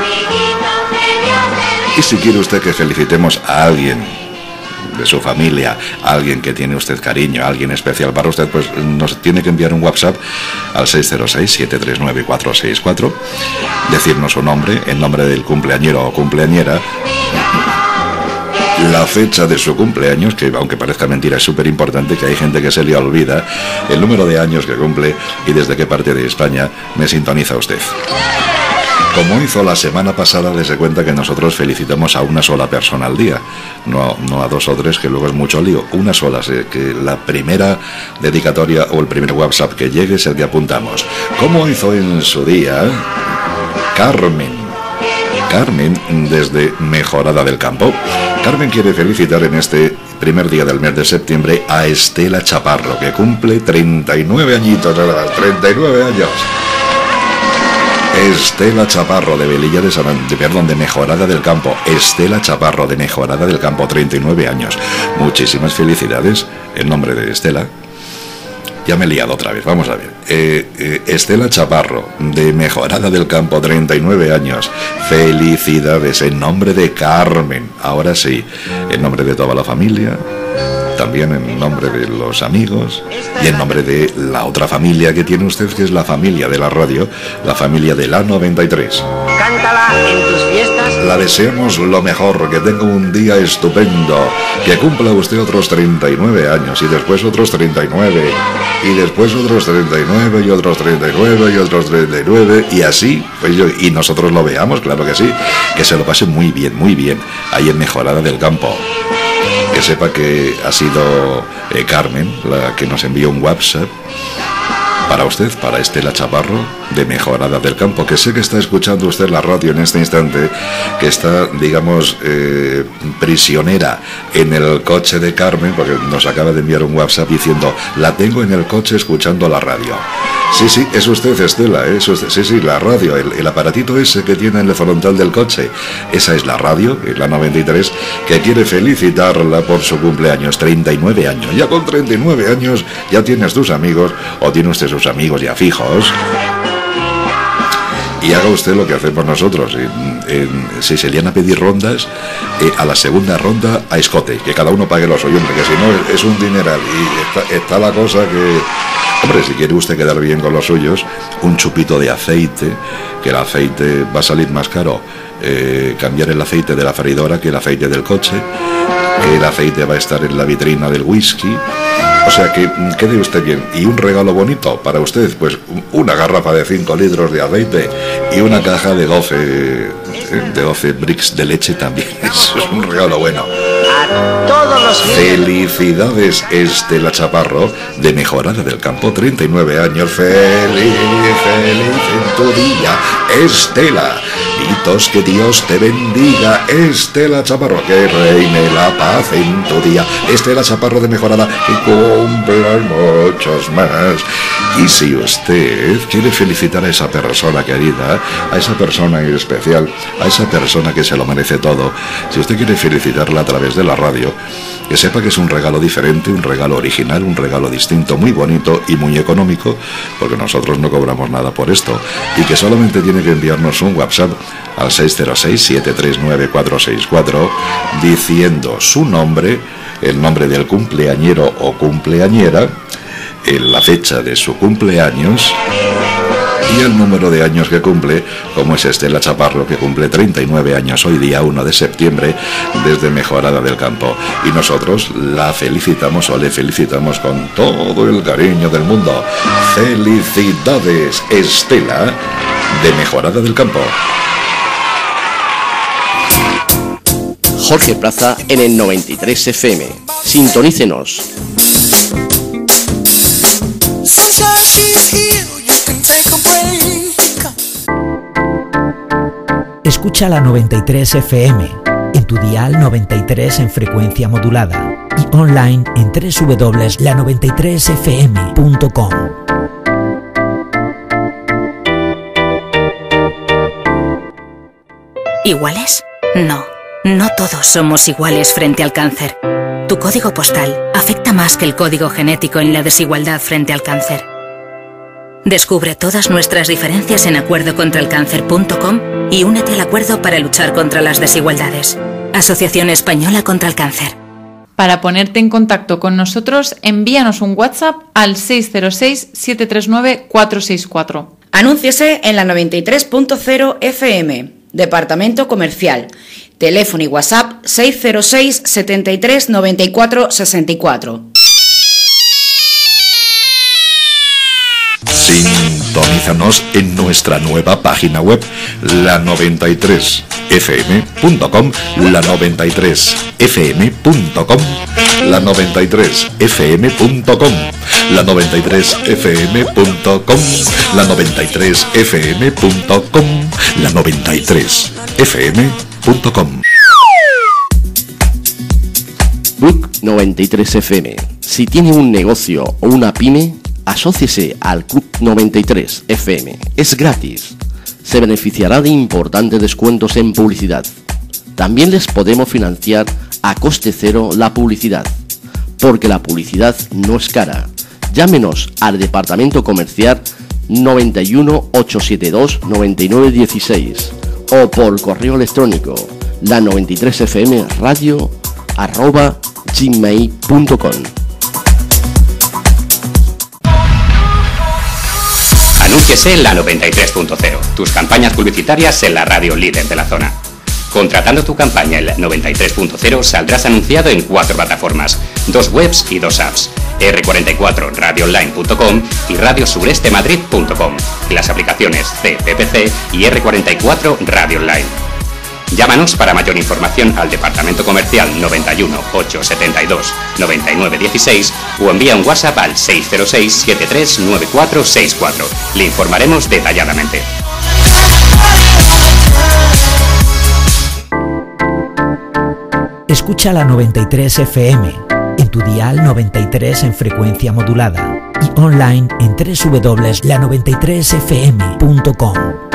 Y si quiere usted que felicitemos a alguien de su familia, a alguien que tiene usted cariño, a alguien especial para usted, pues nos tiene que enviar un WhatsApp al 606-739-464, decirnos su nombre, el nombre del cumpleañero o cumpleañera, la fecha de su cumpleaños, que aunque parezca mentira es súper importante, que hay gente que se le olvida, el número de años que cumple y desde qué parte de España me sintoniza usted. Como hizo la semana pasada, dése cuenta que nosotros felicitamos a una sola persona al día, no a dos o tres, que luego es mucho lío. Una sola, que la primera dedicatoria o el primer WhatsApp que llegue es el que apuntamos. Como hizo en su día Carmen, desde Mejorada del Campo. Carmen quiere felicitar en este primer día del mes de septiembre a Estela Chaparro, que cumple 39 añitos, 39 años. Estela Chaparro de de Mejorada del Campo. Estela Chaparro de Mejorada del Campo, 39 años. Muchísimas felicidades en nombre de Estela. Ya me he liado otra vez, vamos a ver. Estela Chaparro de Mejorada del Campo, 39 años. Felicidades en nombre de Carmen. Ahora sí, en nombre de toda la familia, también en nombre de los amigos y en nombre de la otra familia que tiene usted, que es la familia de la radio, la familia de la 93. Cántala en tus fiestas. La deseamos lo mejor, que tenga un día estupendo, que cumpla usted otros 39 años y después otros 39 y después otros 39 y otros 39 y otros 39 y así, pues y nosotros lo veamos, claro que sí, que se lo pase muy bien, ahí en Mejorada del Campo. Que sepa que ha sido Carmen la que nos envió un WhatsApp para usted, para Estela Chaparro de Mejorada del Campo, que sé que está escuchando usted la radio en este instante, que está, digamos, prisionera en el coche de Carmen, porque nos acaba de enviar un WhatsApp diciendo: la tengo en el coche escuchando la radio. Sí, es usted, Estela, es usted. Sí, la radio, el aparatito ese que tiene en el frontal del coche. Esa es la radio, es la 93, que quiere felicitarla por su cumpleaños, 39 años. Ya con 39 años ya tienes tus amigos, o tiene usted sus amigos ya fijos. Y haga usted lo que hacemos nosotros. Si se le van a pedir rondas, a la segunda ronda a escote, que cada uno pague lo suyo, porque si no es un dineral. Y está la cosa que... Hombre, si quiere usted quedar bien con los suyos, un chupito de aceite, que el aceite va a salir más caro, cambiar el aceite de la freidora que el aceite del coche, que el aceite va a estar en la vitrina del whisky. O sea que quede usted bien. Y un regalo bonito para usted, pues una garrafa de 5 litros de aceite y una caja de 12 bricks de leche también. Eso es un regalo bueno. A todos los Felicidades, Estela Chaparro, de Mejorada del Campo, 39 años. Feliz en tu día, Estela. Hitos, que Dios te bendiga, Estela Chaparro, que reine la paz en tu día. Estela Chaparro de Mejorada, y cumplan muchos más. Y si usted quiere felicitar a esa persona querida, a esa persona en especial, a esa persona que se lo merece todo, si usted quiere felicitarla a través de la radio, que sepa que es un regalo diferente, un regalo original, un regalo distinto, muy bonito y muy económico, porque nosotros no cobramos nada por esto, y que solamente tiene que enviarnos un WhatsApp al 606-739-464 diciendo su nombre, el nombre del cumpleañero o cumpleañera, la fecha de su cumpleaños y el número de años que cumple, como es Estela Chaparro, que cumple 39 años hoy día 1 de septiembre desde Mejorada del Campo. Y nosotros la felicitamos o le felicitamos con todo el cariño del mundo. Felicidades, Estela, de Mejorada del Campo. Jorge Plaza en el 93 FM. Sintonícenos. Escucha la 93 FM, en tu dial 93 en frecuencia modulada y online en www.la93fm.com. ¿Iguales? No, no todos somos iguales frente al cáncer. Tu código postal afecta más que el código genético en la desigualdad frente al cáncer. Descubre todas nuestras diferencias en acuerdocontralcáncer.com y únete al acuerdo para luchar contra las desigualdades. Asociación Española contra el Cáncer. Para ponerte en contacto con nosotros, envíanos un WhatsApp al 606-739-464. Anúnciese en la 93.0 FM, Departamento Comercial. Teléfono y WhatsApp 606 73 94 64. Sintonízanos en nuestra nueva página web, la93fm.com, la93fm.com, la93fm.com, la93fm.com, la93fm.com, la93fm.com. Book 93 FM. Si tiene un negocio o una pyme, asóciese al Club 93 FM. Es gratis. Se beneficiará de importantes descuentos en publicidad. También les podemos financiar a coste cero la publicidad, porque la publicidad no es cara. Llámenos al departamento comercial 91 872 9916 o por correo electrónico la93fmradio@gmail.com. Anúnciese en la 93.0, tus campañas publicitarias en la radio líder de la zona. Contratando tu campaña en la 93.0 saldrás anunciado en 4 plataformas, 2 webs y 2 apps, R44 radioonline.com y radiosurestemadrid.com, y las aplicaciones CPPC y R44 Radio Online. Llámanos para mayor información al Departamento Comercial 91 872 9916 o envía un WhatsApp al 606 739464. Le informaremos detalladamente. Escucha la 93 FM, en tu dial 93 en frecuencia modulada y online en www.la93fm.com.